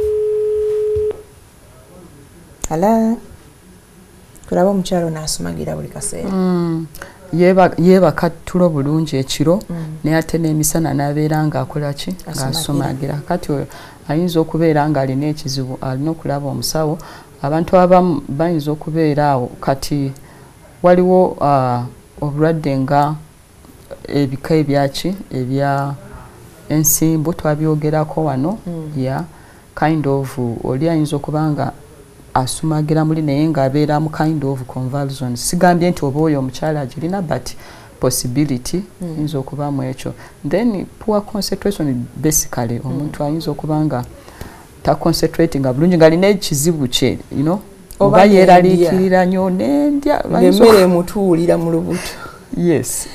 Hello. Kulaba omukyalo n'asumagira buli kaseera. Yeebaka tulo bulungi ekiro naye ate n'emisana n'abeera ng'akola ki ng'asumagira. Kati oyo ayinza okubeera ng'alina ekizibu alina okulaba omusawo. Abantu abamu bayinza okubeera awo kati waliwo obulwadde nga ebika ebyaki ebya ensimbu twabyogerako wano kind of oli ayinza okuba nga asumagira muli naye ng'abeera mu kind of convulsion. Sigambye nti oba oyo omukyala agirina but possibility ayinza okubamu ekyo. Then poor concentration basically omuntu ayinza okuba nga taconcentratinga bulungi ng'alina ekizibu kye oba yeeraliikirira nnyo n'endya emmere emutuulira mu lubuto. Yes,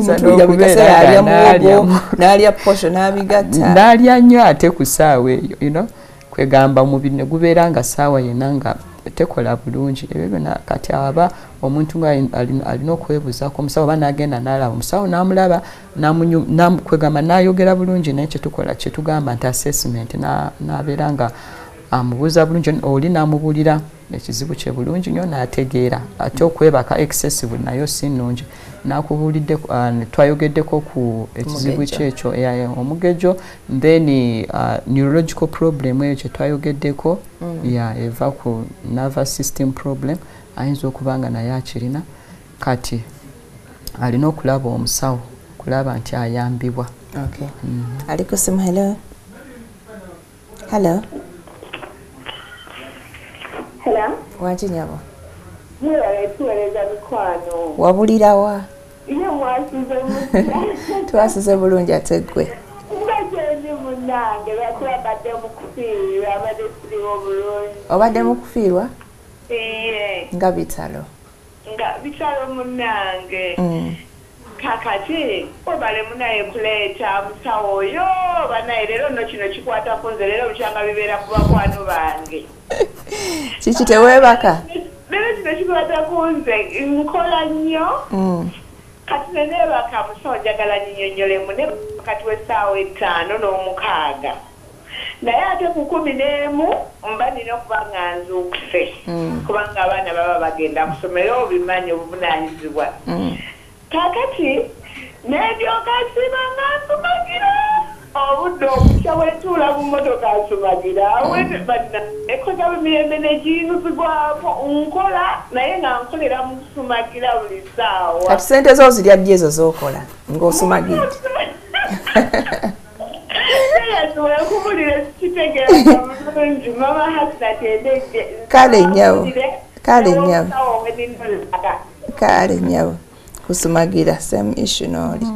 n'alya posho n'abigatta n'alya nnyo ate ku ssaawa eyo kwegamba omubiri ne gubeera nga ssaawa yenna nga tekola bulungi. Ebyo byonna kati aba omuntu nga alina okwebuuzaako omusawo oba n'agenda n'alaba omusawo n'amulaba kwegamba n'ayogera bulungi naye kyetukola kyetugamba nti assessment n'abeera nga amubuuza bulungi oli n'amubuulira ekizibu kye bulungi nnyo n'ategeera ate okwebaka excessive nayo si nnungi. Nakubuulidde twayogeddeko ku ekizibu kyekyo omugejo then neurological problem eyo kye twayogeddeko eva ku nervous system problem ayinza okuba nga naye akirina kati alina okulaba omusawo kulaba nti ayambibwa. Ali ku simu. Hello. Hello. Hello. Wangi nyabo. Tuweereza mikwano. Wabulirawa? Ye mwasize muti. Twasize bulungi ate ggwe. Mbajendi munnange batwabadde mu kufiirwa abadde siriwo bulungi. Obadde mu kufiirwa? Nga bitalo. Nga bitalo munnange. Kakati obale munaye kuleeta musawo oyo banaye leero nno kino kikwatako nze leero bukyanga bibeera ku bakwano bange. Kiki teweebaka? Leero kino kikwatako nze nkola nnyo. Kati neneebaka musawo njagala nyinyonyolemu ne kati w'essaawa 5:06. Naye ate ku 11 mba nina okuba nga nzuukuse kubanga abaana baba bagenda ku ssomero obimanyi obuvunaanyizibwa. Kakati n'eryoka nsiba nga nsumagira obudde okukya bwetuula mu mmotoka nsumagira ekoza emirembe negiinuzibwako nkola naye nga nkolera mu kusumagira buli ssaawa. Kati ssente zo zirya ddi ezo z'okola ng'osumagidde? Yasobola okubulira kitegeeza bulungi mama hasinatendejje. Kale nnyabo. Kale nnyabo. Kusumagira same issue n'oli.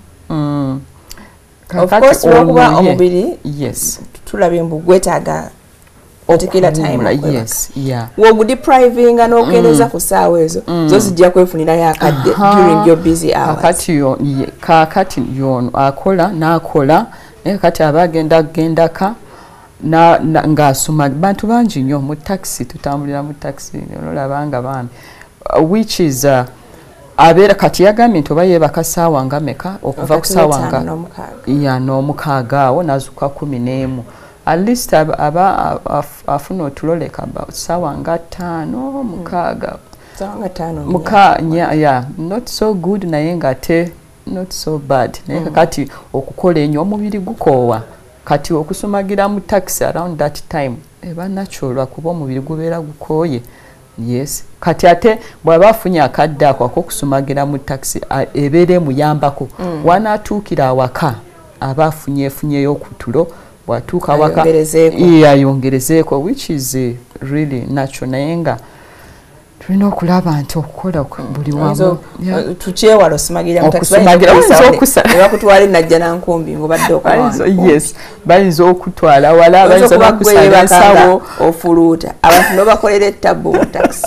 Of course lwakuba omubiri tulabye mbu gwetaaga particular time. Wogudeprivinga n'okendeeza ku ssaawa ezo zo zijja kwefunirayo akadde during your busy hours. Kaakati yono akola n'akola naye kati aba agendaka ng'asuma. Bantu bangi nnyo mu taxi, tutambulira mu taxi olabanga bambi which is abeera kati yagambye nti oba yeebaka ssaawa nga meka okuva ku ssaawa nga n'omukaaga awo n'azuuka 11 at least aba afuna otuloleka ssaawa nga 5 6 not so good naye ng'ate not so bad naye kati okukola ennyo omubiri gukoowa kati okusumagira mu taxi around that time eba natural kuba omubiri gubeera gukooye. Yes, kati ate bw'aba afunye akadde ako ak'okusumagira mu taxi ebeera emuyambako wanaatuukira awaka aba afunyeefunyeyo ku tulo bw'atuuka awaka ayongerezeeko which is really natural naye nga tulina okulaba nti okukola buli wamu tukyewala osumagira bakutwala enajja nankumbi ng'obadde okola. Yes, bayinza okutwala wala bayinza n'okusala ensawo ofuluuta abantu n'obakolera ettabu mu taxi.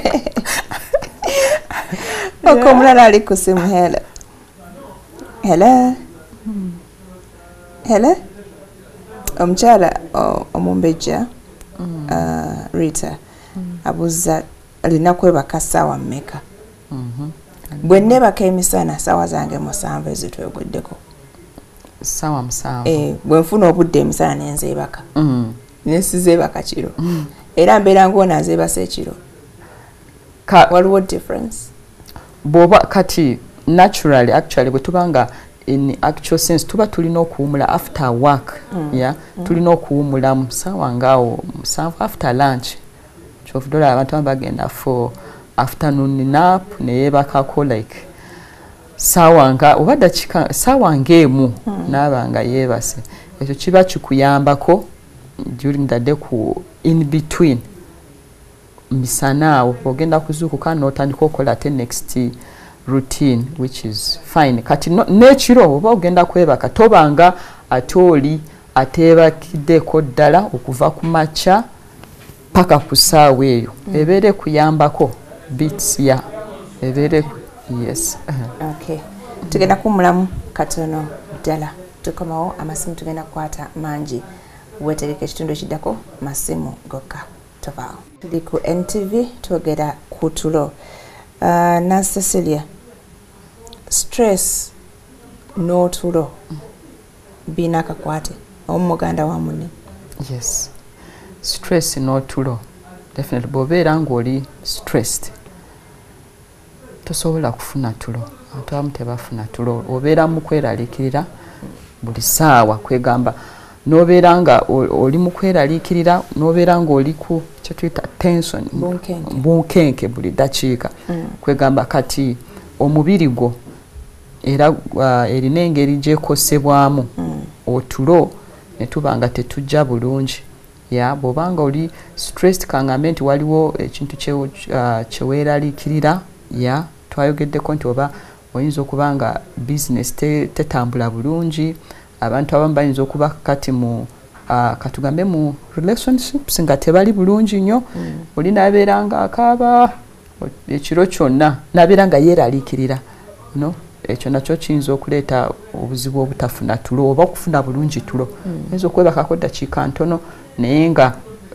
Omulala ali ku simu. Hello omukyala omumbejja Rita abuuza alina kwebaka ssaawa mmeka. Bwe nneebaka emisana ssaawa zange 7 ezitwegoddeko. Ssaawa 7. Bwe nfuna obudde emisana nenzeebaka nensizeebaka kiro era mbeera ng'onaazeebasa ekiro. Waliwo difference? Bw'oba kati naturally actually bwe tubanga in actual sense tuba tulina okuwumula after work. Tulina okuwumula mu ssaawa ngaawo 7 after lunch. Chofudola abantu bagenda for afternoon nap neyeebakako like sawanga oba dakika sawange emu nabanga yeebase ekyo kiba kikuyambako during the day ku in between misanaawo ogenda kuzuukuka n'otandika okola te next routine which is fine. Kati n'ekiro oba ogenda kwebaka tobanga ate oli ateebakiddeko ddala okuva ku makya paka ku ssaawa eyo ebeere kuyambako bits ya ebeere. Yes. Okay, tugenda kumulamu katono ddala tukomawo amasimu tugenda kukwata mangi weetegeka ekitundu ekiddako masimu gokka tovaawo. Tuli ku NTV twogera ku tulo. Nancy Cecilia, stress n'otulo biina akakwate omuganda wa munne? Yes, stress n'otulo definitely bw'obeera ng'oli stressed tosobola kufuna tulo. Abantu abamu tebafuna tulo, obeera mu kweraliikirira buli ssaawa kwegamba n'obeera nga oli mu kweraliikirira n'obeera ng'oli ku kye tuyita tension bunkenke buli dakiika kwegamba kati omubiri gwo era erina engeri gyekosebwamu otulo ne tuba nga tetujja bulungi. Bw'obanga oli stressed kangambe nti waliwo ekintu kyeweeraliikirira twayogeddeko nti oba oyinza okuba nga business tetambula bulungi. Abantu abamu bayinza okuba kati mu katugambe mu relationships nga tebali bulungi nnyo. Oli nabeera nga akaaba ekiro kyonna nabeera nga yeeraliikirira ekyo nakyo kiyinza okuleeta obuzibu obutafuna tulo oba okufuna bulungi tulo. Oyinza okwebakako ddakiika ntono naye nga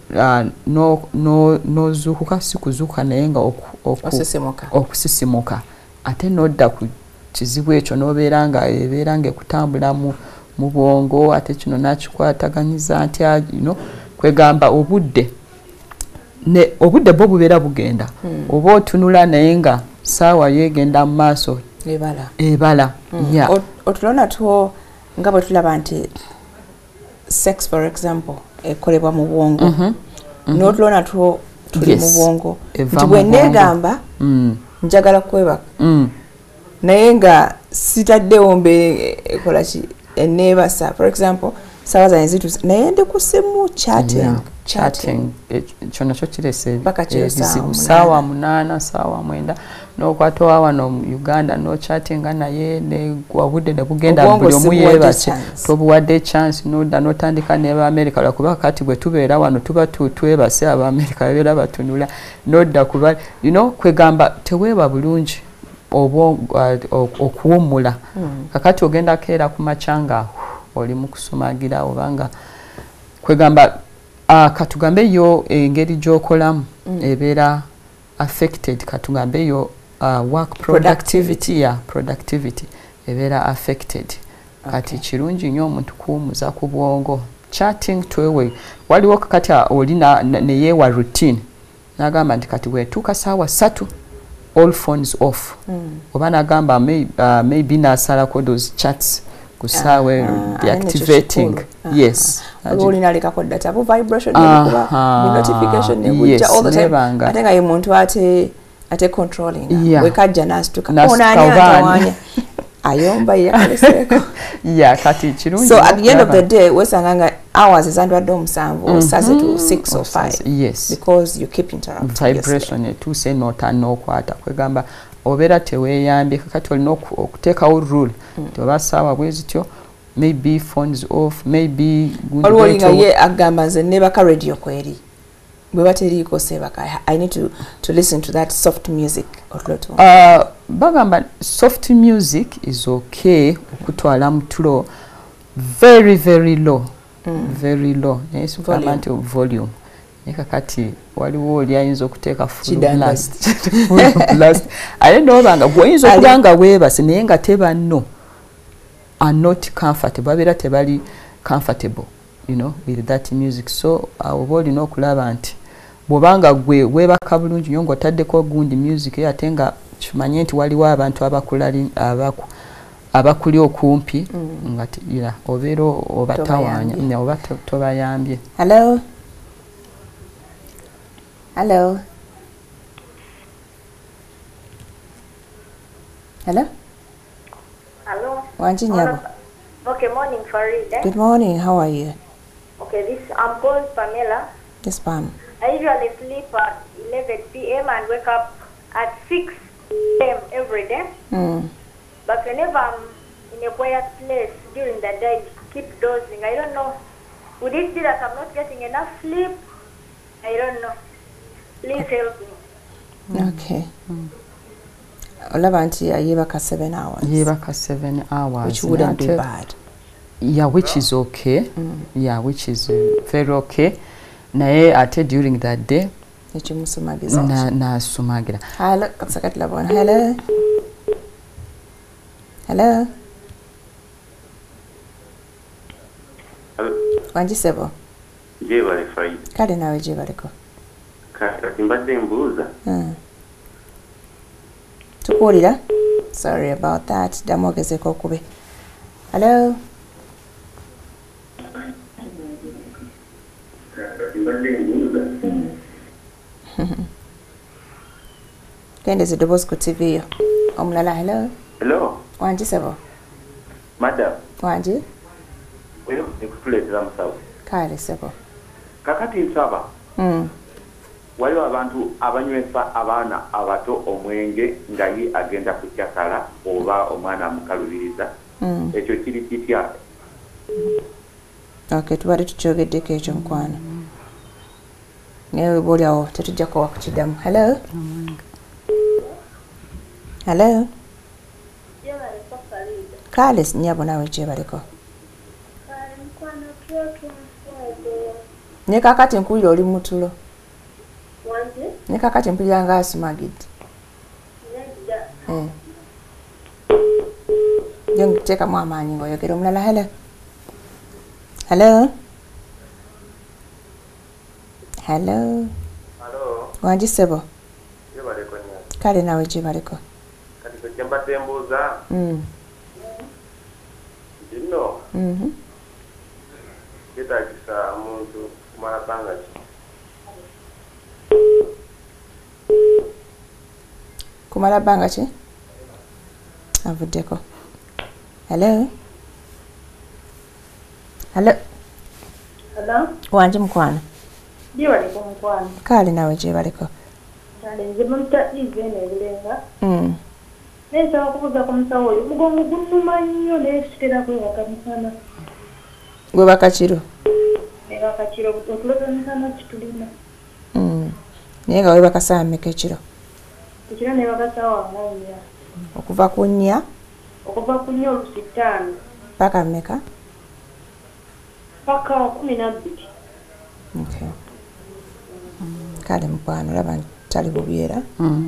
n'ozuukuka si kuzuukuka naye nga okusisimuka ate n'odda ku kizibu ekyo n'obeera nga ekutambula mu bwongo ate kino nakikwataganyiza ntya kwegamba obudde bwo bubeera bugenda oba otunula naye nga ssaawa yegenda mu maaso ebala. Otulona two nga bwe tulaba nti sex for example ekolebwa mu bwongo n'otulona two tuli mu bwongo nti bwe neegamba njagala kwebaka naye nga sitaddewo mbeere ekola ki enneebasa for example ssaawa zange zituuse naye ndi ku simu chatting ekyo nakyo kirese ebizibu ssaawa 8 ssaawa 9 n'okwata owa wano mu Uganda n'ochattinga naye obudde ne bugenda buli omu yeebase tobuwadde chance n'odda n'otandika n'Abamerika lwakuba kati bwe tubeera wano tuba twebase Abamerika babeera batunula n'odda kuba kwegamba teweeba bulungi okuwummula. Kakati ogenda keera ku macanga oli mu kusumagira obanga kwegamba katugambe yo engeri gy'okolamu ebeera affected. Katugambe yo work productivity ebeera affected. Kati kirungi nnyo omuntu kuwummuza ku bwongo. Chatting twewe waliwo kati oli neyeewa routine n'agamba nti kati weetuuka ssaawa 3 all phones off oba nagamba maybe nasalako those chats kusawe deactivating yes olina lekako data bu vibration ne notification ne buja all the time atenga ye muntu ate controlling wekajja nastuka onanya ayomba yakaleseko kati kirungi so at the end of the day wesanganga hours is under dome sample or saze to 6 or 5 yes because you keep interrupting vibration to say not no kwata kwegamba obera teweyambye kakati olina okuteekawo rule tebasawa bwezityo maybe phones off maybe olwolinga ye agamba nze nebaka radio kweri bwe bateriiko sebaka I need to listen to that soft music otloto bagamba soft music is okay okutwala mutulo very low very low yes volume nekakati waliwo oli ayinza okuteeka full blast aye ndobanga bwoyinza okubanga weebase naye nga tebanno are not comfortable babera tebali comfortable with that music so oba olina okulaba nti bwobanga gwe weebaka bulungi nyo ng'otaddeko gundi music ate nga kimanye nti waliwo abantu abakuli okumpi nga obeera obatawanya oba tobayambye. Hello. Wanji Nyabo. Okay, morning Farida. Good morning, how are you? Okay, I'm called Pamela. Yes, Pam. I usually sleep at 11 p.m. and wake up at 6 a.m. every day. But whenever I'm in a quiet place during the day, I keep dozing. I don't know. Would it be that I'm not getting enough sleep? I don't know. Please help me. Okay. Olavanti yebaka 7 hours. Yebaka 7 hours. Which wouldn't be bad. Yeah, which is okay. Yeah, which is very okay. Naye ate during that day ekimusumagiza na sumagira. Hello, kasakati labona. Hello. Wanji sebo. Je bale Faida. Kale nawe je baleko. Kati mbadde mbuuza. Tukuwulira? Sorry about that. Damwogezeko okube. Hello. Kendeze Dobos ku TV yo. Omulala hello. Hello. Wanji sebo. Madam. Wanji. Oyo ekutuleetera musawo. Kale sebo. Kakati nsaba. Waliwo abantu abanywesa abaana abato omwenge nga ye agenda kukyakala oba omwana amukalubiriza. Ekyo kiri kitya? Okay, tubadde tukyogeddeko ekyo mukwano. Naye bw'oliawo tetujja kuwa kukiddamu. Hello. Hello. Kale Nyabo nawe gye baliko. Ne kakati nkuwulira oli mutulo. Ne kakati mpulira nga asumagidde. Yo nkuteekamu amaanyi ng'oyogera omulala. Hello. Hello. Wanji sebo. Kale nawe gye baliko. Kati kwe mbadde mbuuza. Nno. Yetaagisa omuntu kumala bbanga ki? Kumala bbanga ki? Avuddeko. Hello. Wanji mukwano. Je baliko mukwano. Kale nawe gye baliko. Kale nze muta Ivene Bulenga. Nensaba kubuuza ku musawo oyo mugongo gunnuma nnyo naye sikera kwebaka misana. Gwebaka kiro? Nebaka kiro otuloza misana kitulina. Naye nga webaka ssaawa mmeka ekiro? Ekiro nebaka ssaawa 9. Okuva ku 4? Okuva ku 4 olusi 5. Paka mmeka? Paka 12. Okay. Kale mukwano olaba tali bubyera.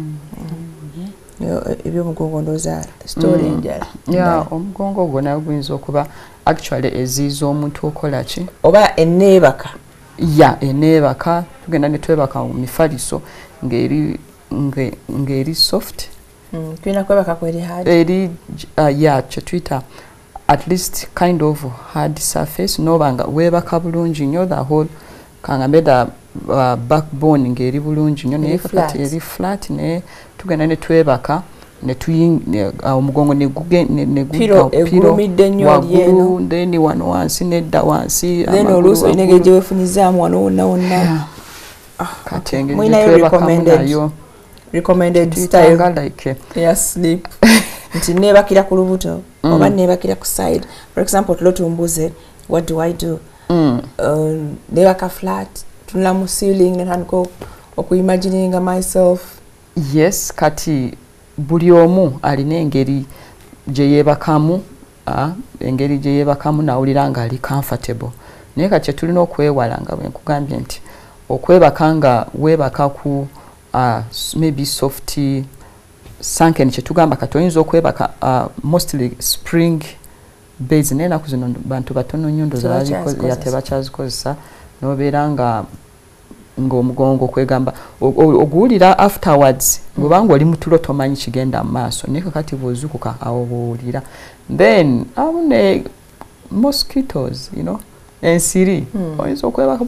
Ebyomugongo ndooza story enjala. Omugongo ogwo nayo guyinza okuba actually eziiza omuntu okola ki? Oba enneebaka. Enneebaka tugenda ne twebaka mu mifaliso ng'eri ngeri soft Kwina kwebaka kweri hard. Eri chetwita at least kind of hard surface no banga webaka bulungi nnyo the whole kangambe the backbone ngeri bulungi nnyo naye kakati eri flat ne tugenda ne twebaka ne omugongo ne piro egulumidde nnyo lyeno then wano wansi nedda wansi then oluuso inegeje wefunyizaamu wano wonna kati engeri twebaka recommended style like sleep nti nebakira ku lubuto oba nebakira ku side for example tulotumbuze what do I do nebaka flat tunula mu ceiling netandika okuimagininga myself yes kati buli omu alina engeri gye yeebakamu engeri gye yeebakamu nawulira nga ali comfortable naye kati tulina okwewala nga bwe nkugambye nti okwebaka nga weebaka ku maybe soft sunken chetugamba kati oyinza okwebaka mostly spring beds nenaku zino bantu batono nnyo tebakyazikozesa nobeera nga omugongo kwegamba oguwulira afterwards ngobanga oli mutulo tomanyi kigenda mu maaso naye kakati bwozukuka awo bwowulira then awune mosquitoes ensiri oyinza okwebaka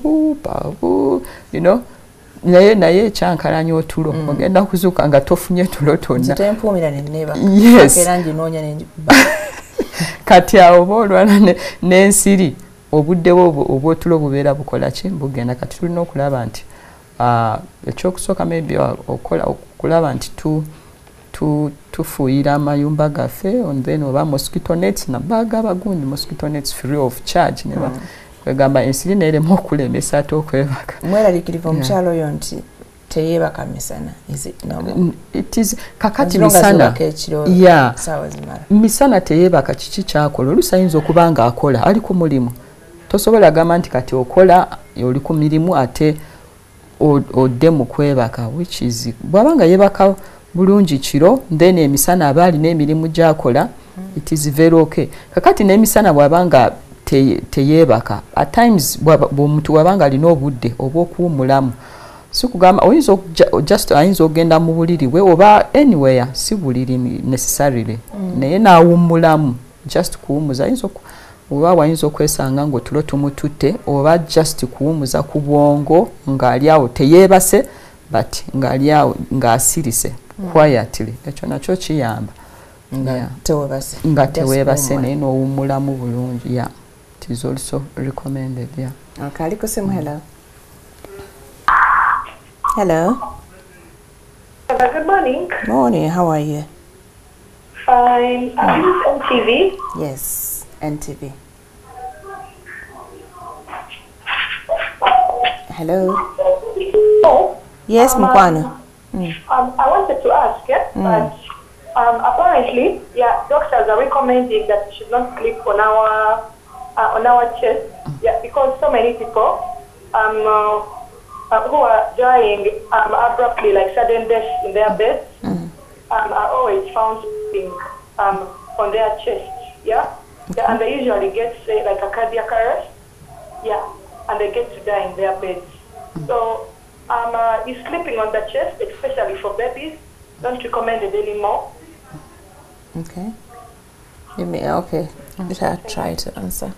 naye ekyankalanya otulo ogenda kuzuuka nga tofunye tulo tonna kati awo boolwana n'ensiri obuddewo obwotulo bubeera bukola ki bugenda kati tulina okulaba nti ekyokusooka maybe okulaba nti tufuuyira amayumba gaffe then oba mosquito nets nabaaga abagundi mosquito nets free of charge kwegamba ensiri neerema okulemesa ate okwebaka mweraliikirivu omukyalo oyo nti teyeebaka misana kakati misana teyeebaka kiki kyakola oluusi ayinza okuba nga akola ali ku mulimu tosobola gamba nti kati okola oli ku mirimu ate odde mu kwebaka which is bw'abanga yeebaka bulungi kiro then emisana aba alina emirimu gyakola it is very okay kakati n'emisana bw'abanga teyeebaka at times bw'omuntu wabanga alina obudde obw'okuwumulamu si kugamba oyinza just ayinza okugenda mu buliri bwe oba anywhere si buliri necessarily naye naawummulamu just kuwumuza ayinza oba wayinza okwesanga ng'otulo tumututte oba just kuwumuza ku bwongo ng'ali awo teyeebase but ng'ali awo ng'asirise quietly ekyo nakyo kiyamba nga teweebase naye n'owummulamu bulungi it is also recommended okay aliko simu hello good morning how are you fine this is NTV yes NTV hello yes Mukwano I wanted to ask but apparently doctors are recommending that we should not sleep on our chest because so many people who are dying abruptly, like sudden death in their beds, are always found sleeping on their chest, and they usually get, say, like a cardiac arrest, and they get to die in their beds. So, is sleeping on the chest, especially for babies, not recommended anymore? Okay. Okay. I'll try to answer.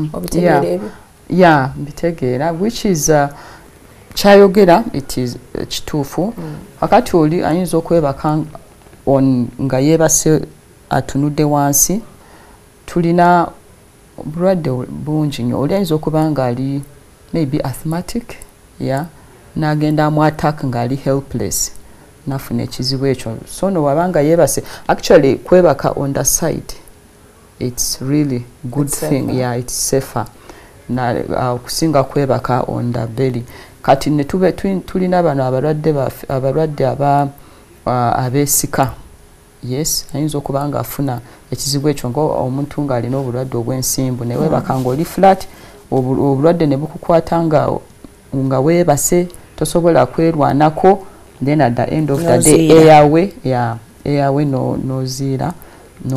Bitegeera which is kyayogera it is kituufu wakati oli ayinza okwebaka nga yeebase atunudde wansi tulina bulwadde bungi nnyo oli ayinza okuba nga ali maybe asthmatic n'agenda mu attack ng'ali helpless nafuna ekizibu ekyo so no wabanga yeebase actually kwebaka on the side it's really good thing it's safer na kusinga kwebaka on the belly kati ne tulina bano abalwadde abeesika yes ayinza okuba nga afuna ekizibu ekyo ng'omuntu ng'alina obulwadde obw'ensimbu ne weebaka ng'oli flat obulwadde ne bukukwata nga weebase tosobola kwerwanako then at the end of the day airway noziira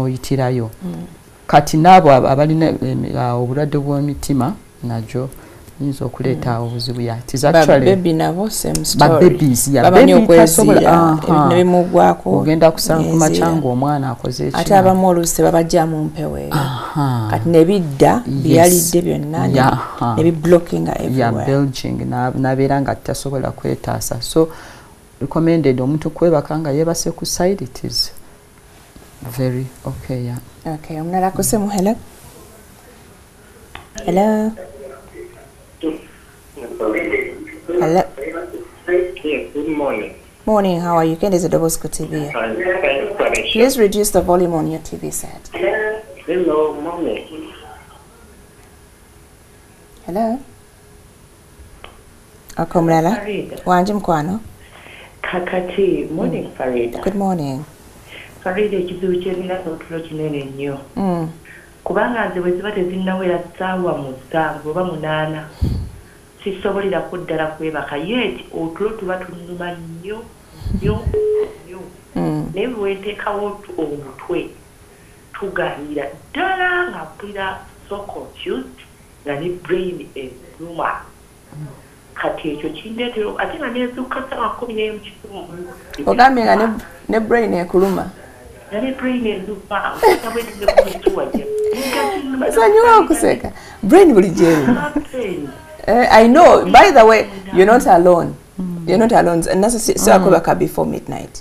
noyitirayo kati naabo abalina obulwadde bw'emitima najo yinza okuleeta obuzibu ya it is actually baby nabo same story babies ya babanyi baby okwezira nebimugwako ogenda kusanga ku machango omwana akoze ekyo ate abamu oluusi babajja mu mpewe kati nebidda byalidde byonna nebiblockinga everywhere belging nabeera nga tasobola kwetaasa so recommended omuntu kwebaka nga yebase ku side it is very okay okay omulala kusemu hello hello hello yes good morning how are you Kendeza Dobosco TV please reduce the volume on your TV set hello morning hello akomulala wanje mkwano kakati morning Farida good morning Farida ekizibu kyebina n'otulo kinene nnyo kubanga nze bwe ziba tezinnawera ssaawa musanvu oba munaana sisobolera kuddala kwebaka yeti otulo tuba tunnuma nnyo naye bwenteekawo omutwe tuganira ddala nga mpulira so confused nga ne brain ennuma kati ekyo kindeetera ate nga nezuuka ssaawa 11 ogambye nga ne brain ekuluma Sanyiwa okuseka brain bulijero I know by the way you're not alone you're not alone naso so akwebaka before midnight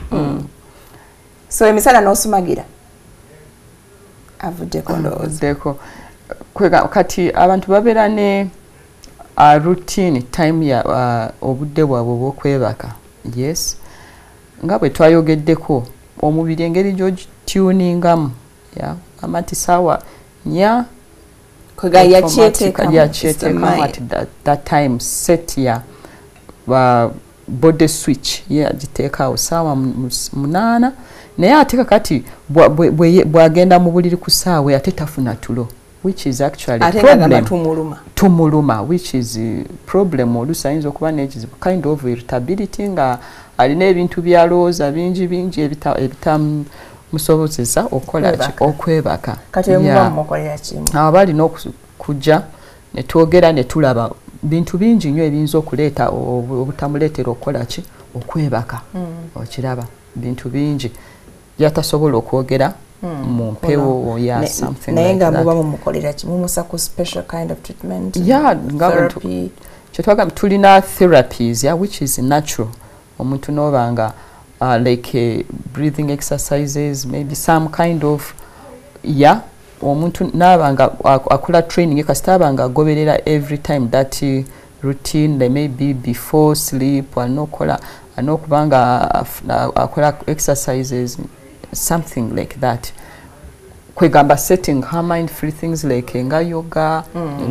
so emisala nosumagira avuddeko ndowooza kati abantu babeera ne routine time ya obudde bwabwe bw'okwebaka yes nga bwe twayogeddeko omubiri engeri gy'otuningamu amati sawa nya yakyetekamu at that time set ya body switch agiteekaawo saawa 8 naye ate kakati bwagenda mu buliri ku saawa ate tafuna tulo which is actually problem tumuluma which is problem oluusi ayinza okuba n'ekizibu kind of irritability nga alina ebintu byalowooza bingi ebitamusobozesa okukola okwebaka awo balina okujja ne twogera ne tulaba bintu bingi nnyo ebiyinza okuleeta obutamuleetera okukola ki okwebaka okiraba bintu bingi byatasobola okwogera mu mpewo ya something naye nga muba mumukolera ki mumusa ku special kind of treatment therapy kyetwaga tulina therapies which is natural omuntu nobanga like breathing exercises maybe some kind of omuntu nabanga akola training kastabanga agoberera every time that routine they may be before sleep anokubanga akola exercises something like that kwegamba setting her mind free things like nga yoga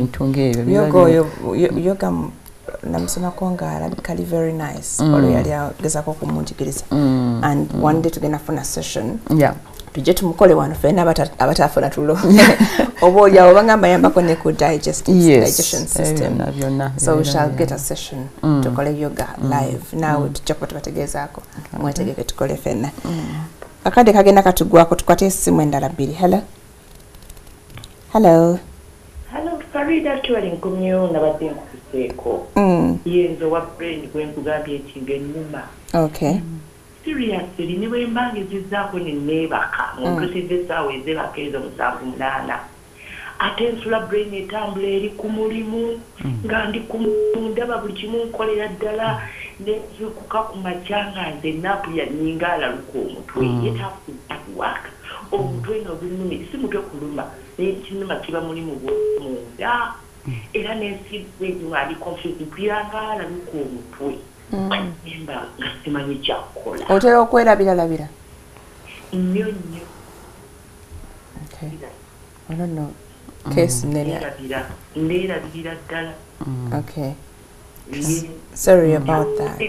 yoga namusoma konga alabikali very nice olwo yali agezako kumunjigiriza and one day tugenda funa session tujje tumukole wano fena abatafuna tulo oba olyawo bangamba yambako ne ku digestion system so we shall get a session tukole yoga live nawe tujja kuba tubategeezaako mwetegeke tukole fena akade kagenda katugwako tukwate essimu endala 2 hello Farida tuwali nkumyo nabadde nkuseeko yenzo wa brain gwenkugambye enti ng'ennuma seriously ne bwe mbangezizaako ne neebaka nkusizza essaawa ezebaka ezo 7-8 ate ensula brain etambula eri ku mulimu nga ndi ndaba buli kimu nkolera ddala nezukuka ku makya nga nze napu yannyinga alaluka omutwe yetafuwaka omutwe nga gulumi si mutwe kuluma naye kinuma kiba mulimu munda era nensiegwe nga ali confused mpiranga alaluka omutwe nemba nga simanyi kyakukola otera okwerabiralabira nnyo nnyo ono no case neerabirira ddala sorry about that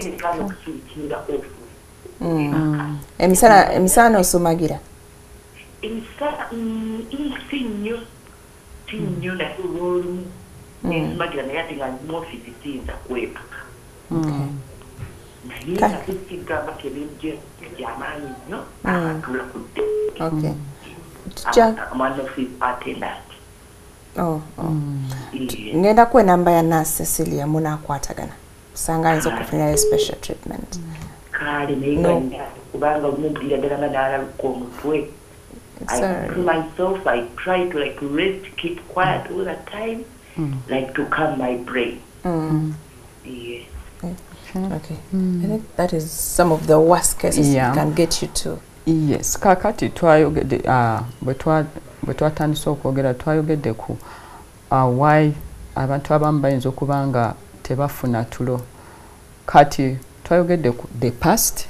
emisana nosumagira sinyo naye olwolumu nensumagira naye ate nga ndimu ofiisi siyinza kwebaka naye nga tesigamba kebintu gyamaanyi nnyo atula kudde omwana ofiisi attendant ngenda kuwe namba ya nurse Cecilia munakwatagana kusanga ayinza okufunirayo special treatment kale naye kubanga omumpulira ddala nga naalaluka omutwe myself I try to like rest, keep quiet all the time, like to calm my brain. Yes. Okay. I think that is some of the worst cases it can get you to. Yes, kakati twayogedde bwe twatandise okwogera twayogedde ku why abantu abamu bayinza okuba nga tebafuna tulo. Kati twayogedde ku the past,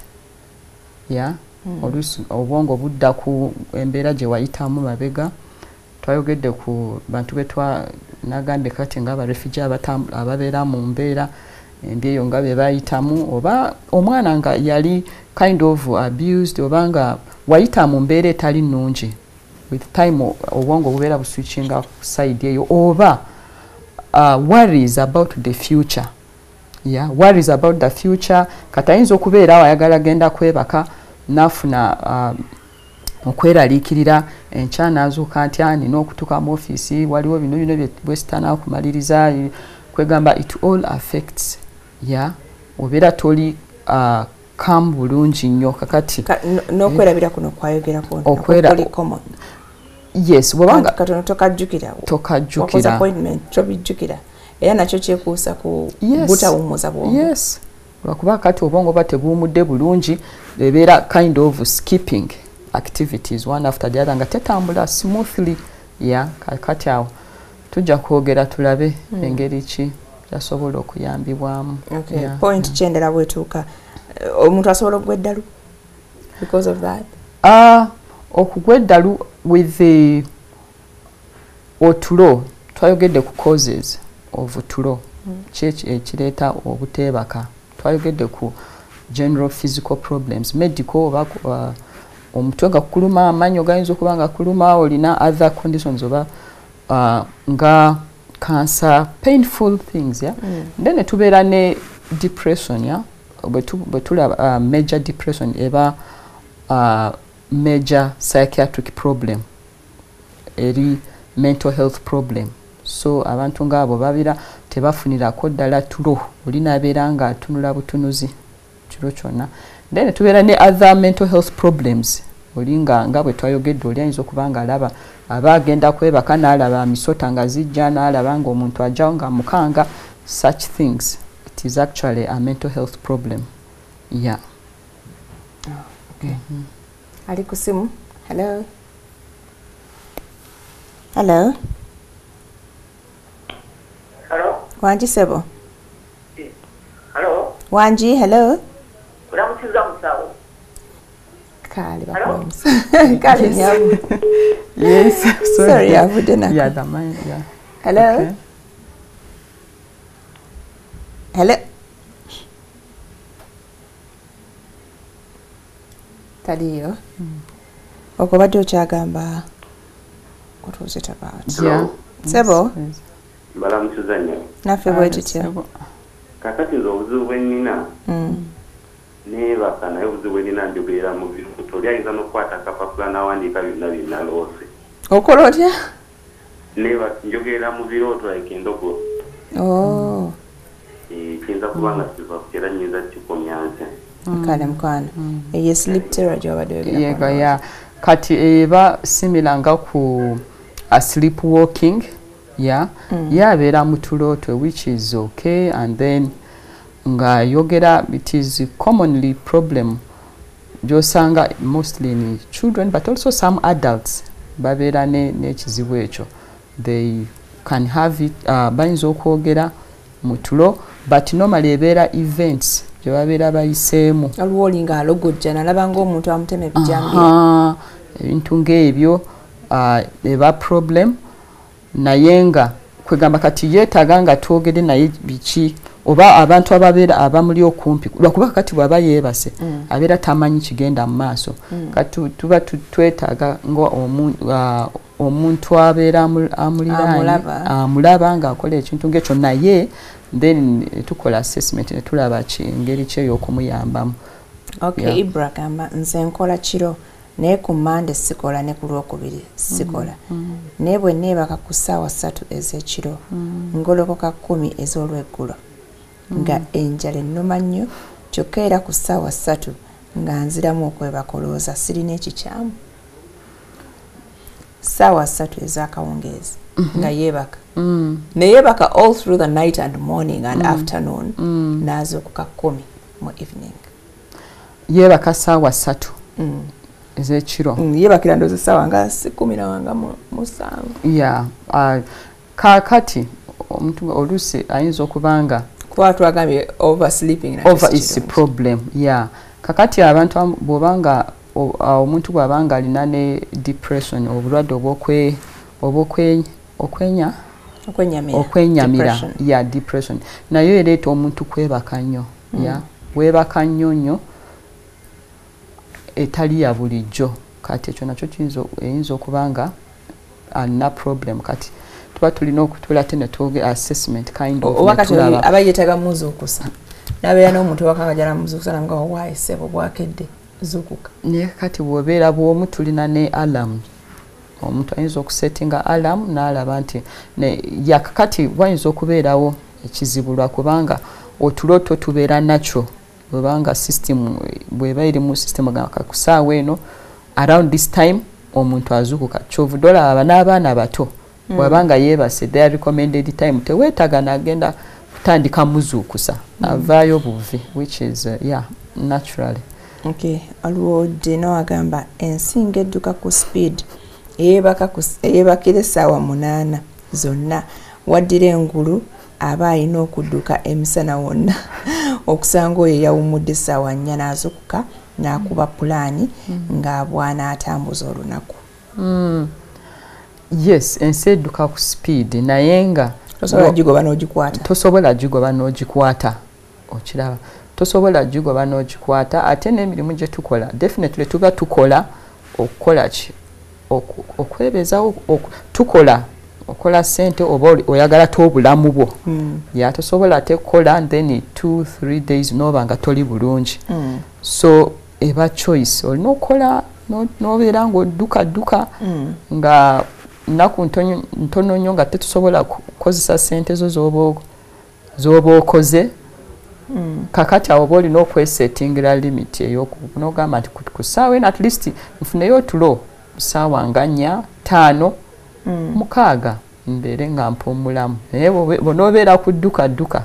oluusi obwongo budda ku embeera gye wayitamu mabega. Twayogedde ku bantu nagambye kati nga abarefugee ababeera mu mbeera embi eyo nga be bayitamu, oba omwana nga yali kind of abused, oba nga wayita mu mbeera etali nnungi, with time obwongo bubeera buswitchinga ku side eyo, oba worries about the future. Worries about the future. Kati ayinza okubeera awo ayagala genda kwebaka nafuna okweraliikirira enkya n'azuuka nti nina okutuuka mu ofiisi waliwo bino bwesitaana okumaliriza kwegamba it all affects obeera toli calm bulungi nnyo. Kakati n'okwerabira kuno kwayogerako common. Yes, bwobanga katono tokajjukira appointment tobijjukira era nakyo kyekuusa ku butawummuza bwongo. Yes, lwakuba kati obwongo bwa tebuwummudde bulungi bebeera kind of skipping activities one after the other nga tetambula smoothly. Kati awo tujja kwogera tulabe engeri ki yasobola okuyambibwamu. Point kyendera bwetuuka omuntu asobola okugwa eddalu because of that. Okugwa eddalu with the otulo twayogedde ku causes of tulo ekireeta obuteebaka. Twayogedde ku general physical problems, medical oba omutwe nga kuluma, amanyo gayinza okuba nga kuluma, olina other conditions oba nga cancer, painful things. Then tubeera ne depression. Bwe tulaba major depression eba major psychiatric problem, eri mental health problem. So abantu ngabo babira tebafunirako ddala tulo, olina abeera nga atunula butunuzi kiro kyonna. Then tubeera ne other mental health problems, olinga nga bwe twayogedde oli ayinza okuba nga alaba aba agenda kwebaka n'alaba misota nga zijja, n'alaba nga omuntu ajjawo nga mukanga. Such things, it is actually a mental health problem. Okay. Ali ku simu. Hello. Hello. Hello. Wanji sebo. Hello. Wanji, hello. Uramukiza musawo. Kali bakoms. Kali nyamu. Yes. Sorry, avudena. The mind. Hello. Okay. Hello. Taliyo. Okobadde okyagamba what was it about? Sebo. Mbalamukiza nnyo. Naffe bwe tutya. Kakati obuzibu bwe nnina neebaka naye obuzibu bwe nnina njogerera mu biruuto oli ayinza n'okukwata akapapula n'awandiika byonna bye naloose. Okola otya? Njogerera mu birooto like endogo. Kiyinza kuba nga kiva era nnyinza kikomya ntya. Kale mukwana. Ye sleep terror gy'obadde oyogera. Kati eba similar nga ku sleepwalking. Yabeera mu tulooto, which is okay, and then nga yogera, it is commonly problem gyosanga mostly in children but also some adults babeera n'ekizibu ekyo. They can have it, bayinza okwogera mu tulo, but normally ebeera events gye babeera bayiseemu. Waliwo olinga alogojja nalaba ng'omuntu amutema ebijambiya. Ebintu ng'ebyo eba problem. Naye nga kwegamba kati yeetaaga nga twogere naye biki oba abantu ababeera abamuli okumpi lwakuba kati bw'aba yeebase abeera tamanyi kigenda mu maaso. Kati tuba twetaaga omuntu abeera amuliraanye amulaba ng'akola ekintu ng'ekyo naye then tukola assessment ne tulaba engeri ki ey'okumuyambamu. Okay, Ibra gamba nze nkola kiro naye ku Monday sikola ne ku Lwokubiri sikola naye bwe neebaka ku ssaawa 3 ez'ekiro ngolokoka 10 ez'olweggulo nga enjala ennuma nnyo kyokka era ku ssaawa 3 nga nziramu okwebaka olowooza sirina ekikyamu ssaawa 3 ez'akawungeezi nga yeebaka neyeebaka all through the night and morning and afternoon n'azuukuka 10 mu evening yeebaka ssaawa 3 ez'ekiro yeebakira ndoozi ssaawa nga 10 nga mu 7 kaakati omuntu oluusi ayinza okubanga kuba twagambye oversleeping over is a problem kakati abantu bw'obanga omuntu bw'abanga alina ne depression obulwadde okwenyamira depression nayo ereeta omuntu kwebaka nnyo weebaka nnyo etali ya bulijjo kati ekyo nakyo eyinza okubanga alina problem kati tuba tulina okutula tene tuoge assessment kind of oba kati aba yeetaga muzuukusa nabeera n'omuntu wakagajala muzuukusa namga wawaayi ssebo bwakedde zuukuka naye kati bw'obeera bw'omu tulina ne alarm omuntu ayinza okusettinga alarm n'alaba nti yakakati wayinza okubeerawo ekizibu lwakubanga otulo tubeera nakyo bwebanga system bweba eri mu system ku ssaawa eno around this time omuntu azuukuka kyovudola aba n'abaana bato bwabanga yeebase their recommended time teweetaga n'agenda kutandika muzuukusa avaayo buvi which is naturally. Okay, aliwo Dino agamba ensinga edduka ku speed eyebakira essaawa 8 zonna waddira engulu aba alina okudduka emisana wonna okusanga oyo yawumudde essaawa 4 n'azukuka n'akuba pulaani ng'abwana atambuza olunaku. Yes, ensi edduka ku speed naye nga tosobola gigoba n'ogikwata okiraba tosobola gigoba n'ogikwata ate n'emirimu gye tukola definitely tuba tukola okukola ki okwebezawo tukola okola sente oba oyagala t'obulamu bwo tosobola ate kukola then 2-3 days noba nga toli bulungi so eba choice olina okukola n'obeera ng'odduka nga naku ntono nnyo nga tetusobola kukozesa sente zo z'oba okoze kakati awo olina okwesettingira limit ey'okugamba nti ku ssaawa eno at least nfuneyo otulo ssaawa nga 4, 5, 6 mbeere nga mpumulamu naye bw'onoobeera kudduka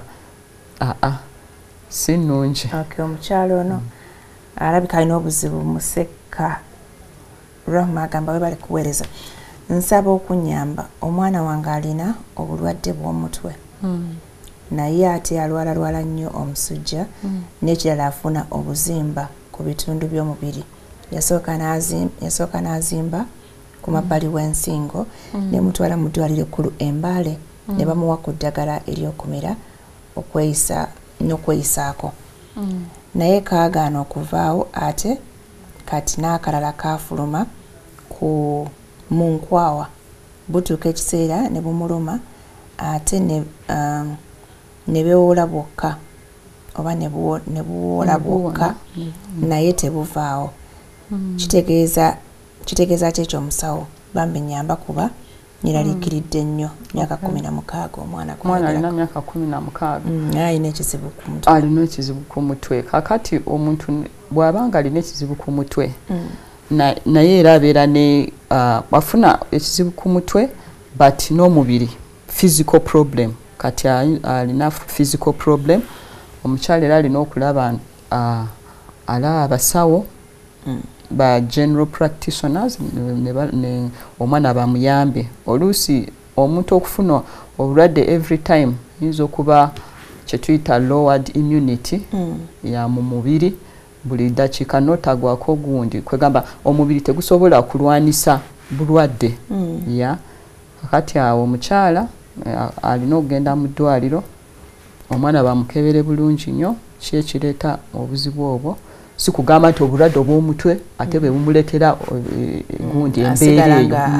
si nnungi. Omukyalo ono alabika alina obuzibu museka Rahma agamba we bali kuweereza nsaba okunyamba omwana wange alina obulwadde bw'omutwe naye ate alwala nnyo omusujja n'ekirala afuna obuzimba ku bitundu by'omubiri yasooka n'azimba ku mabbali w'ensingo ne mutwala mu ddwaliro ekkulu Embaale ne bamuwa ku ddagala ery'okumira n'okweyisaako naye kaagaana okuvaawo ate kati n'akalala kaafuluma mu nkwawa butuuka ekiseera ne bumuluma ate ne beewola bwokka oba ne buwola bwokka naye tebuvaawo kitegeeza ki ekyo omusawo bambi nyamba kuba nyiraliikiridde nnyo myaka 16 omwana alina myaka 16 alina ekizibu ku mutwe alina ekizibu ku mutwe kakati omuntu bw'abanga alina ekizibu ku mutwe naye era abeera ne afuna ekizibu ku mutwe but n'omubiri physical problem kati alina physical problem omukyala era alina okulaba alaba abasawo ba general practitioners ne omwana bamuyambe oluusi omuntu okufuna obulwadde every time yinza okuba kyetuyita lowered immunity ya mu mubiri buli dakiika n'otagwako gundi kwegamba omubiri tegusobola kulwanisa bulwadde kakati awo omukyala alina okugenda mu ddwaliro omwana bamukebere bulungi nnyo ki ekireeta obuzibu obwo si kugamba nti obulwadde obw'omutwe ate bwe bumuleetera gundi embeera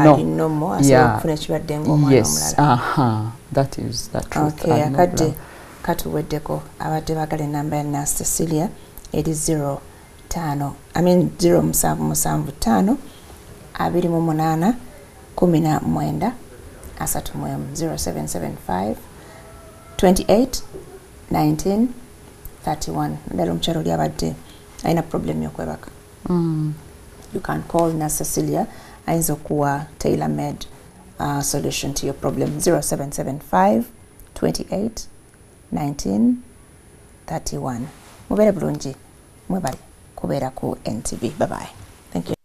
eyo akadde katuweddeko abadde baagala enamba ya Nurse Cecilia eri 075 28 19 0775 28 19 31. Ndalo mcharo lyabadde aina problem yokwebaka. You can call Nurse Cecilia ayinza okuwa tailor-made solution to your problem. 0775 28 19 31. Mubere bulungi mwebali kubeera ku NTV. Bye bye. Thank you.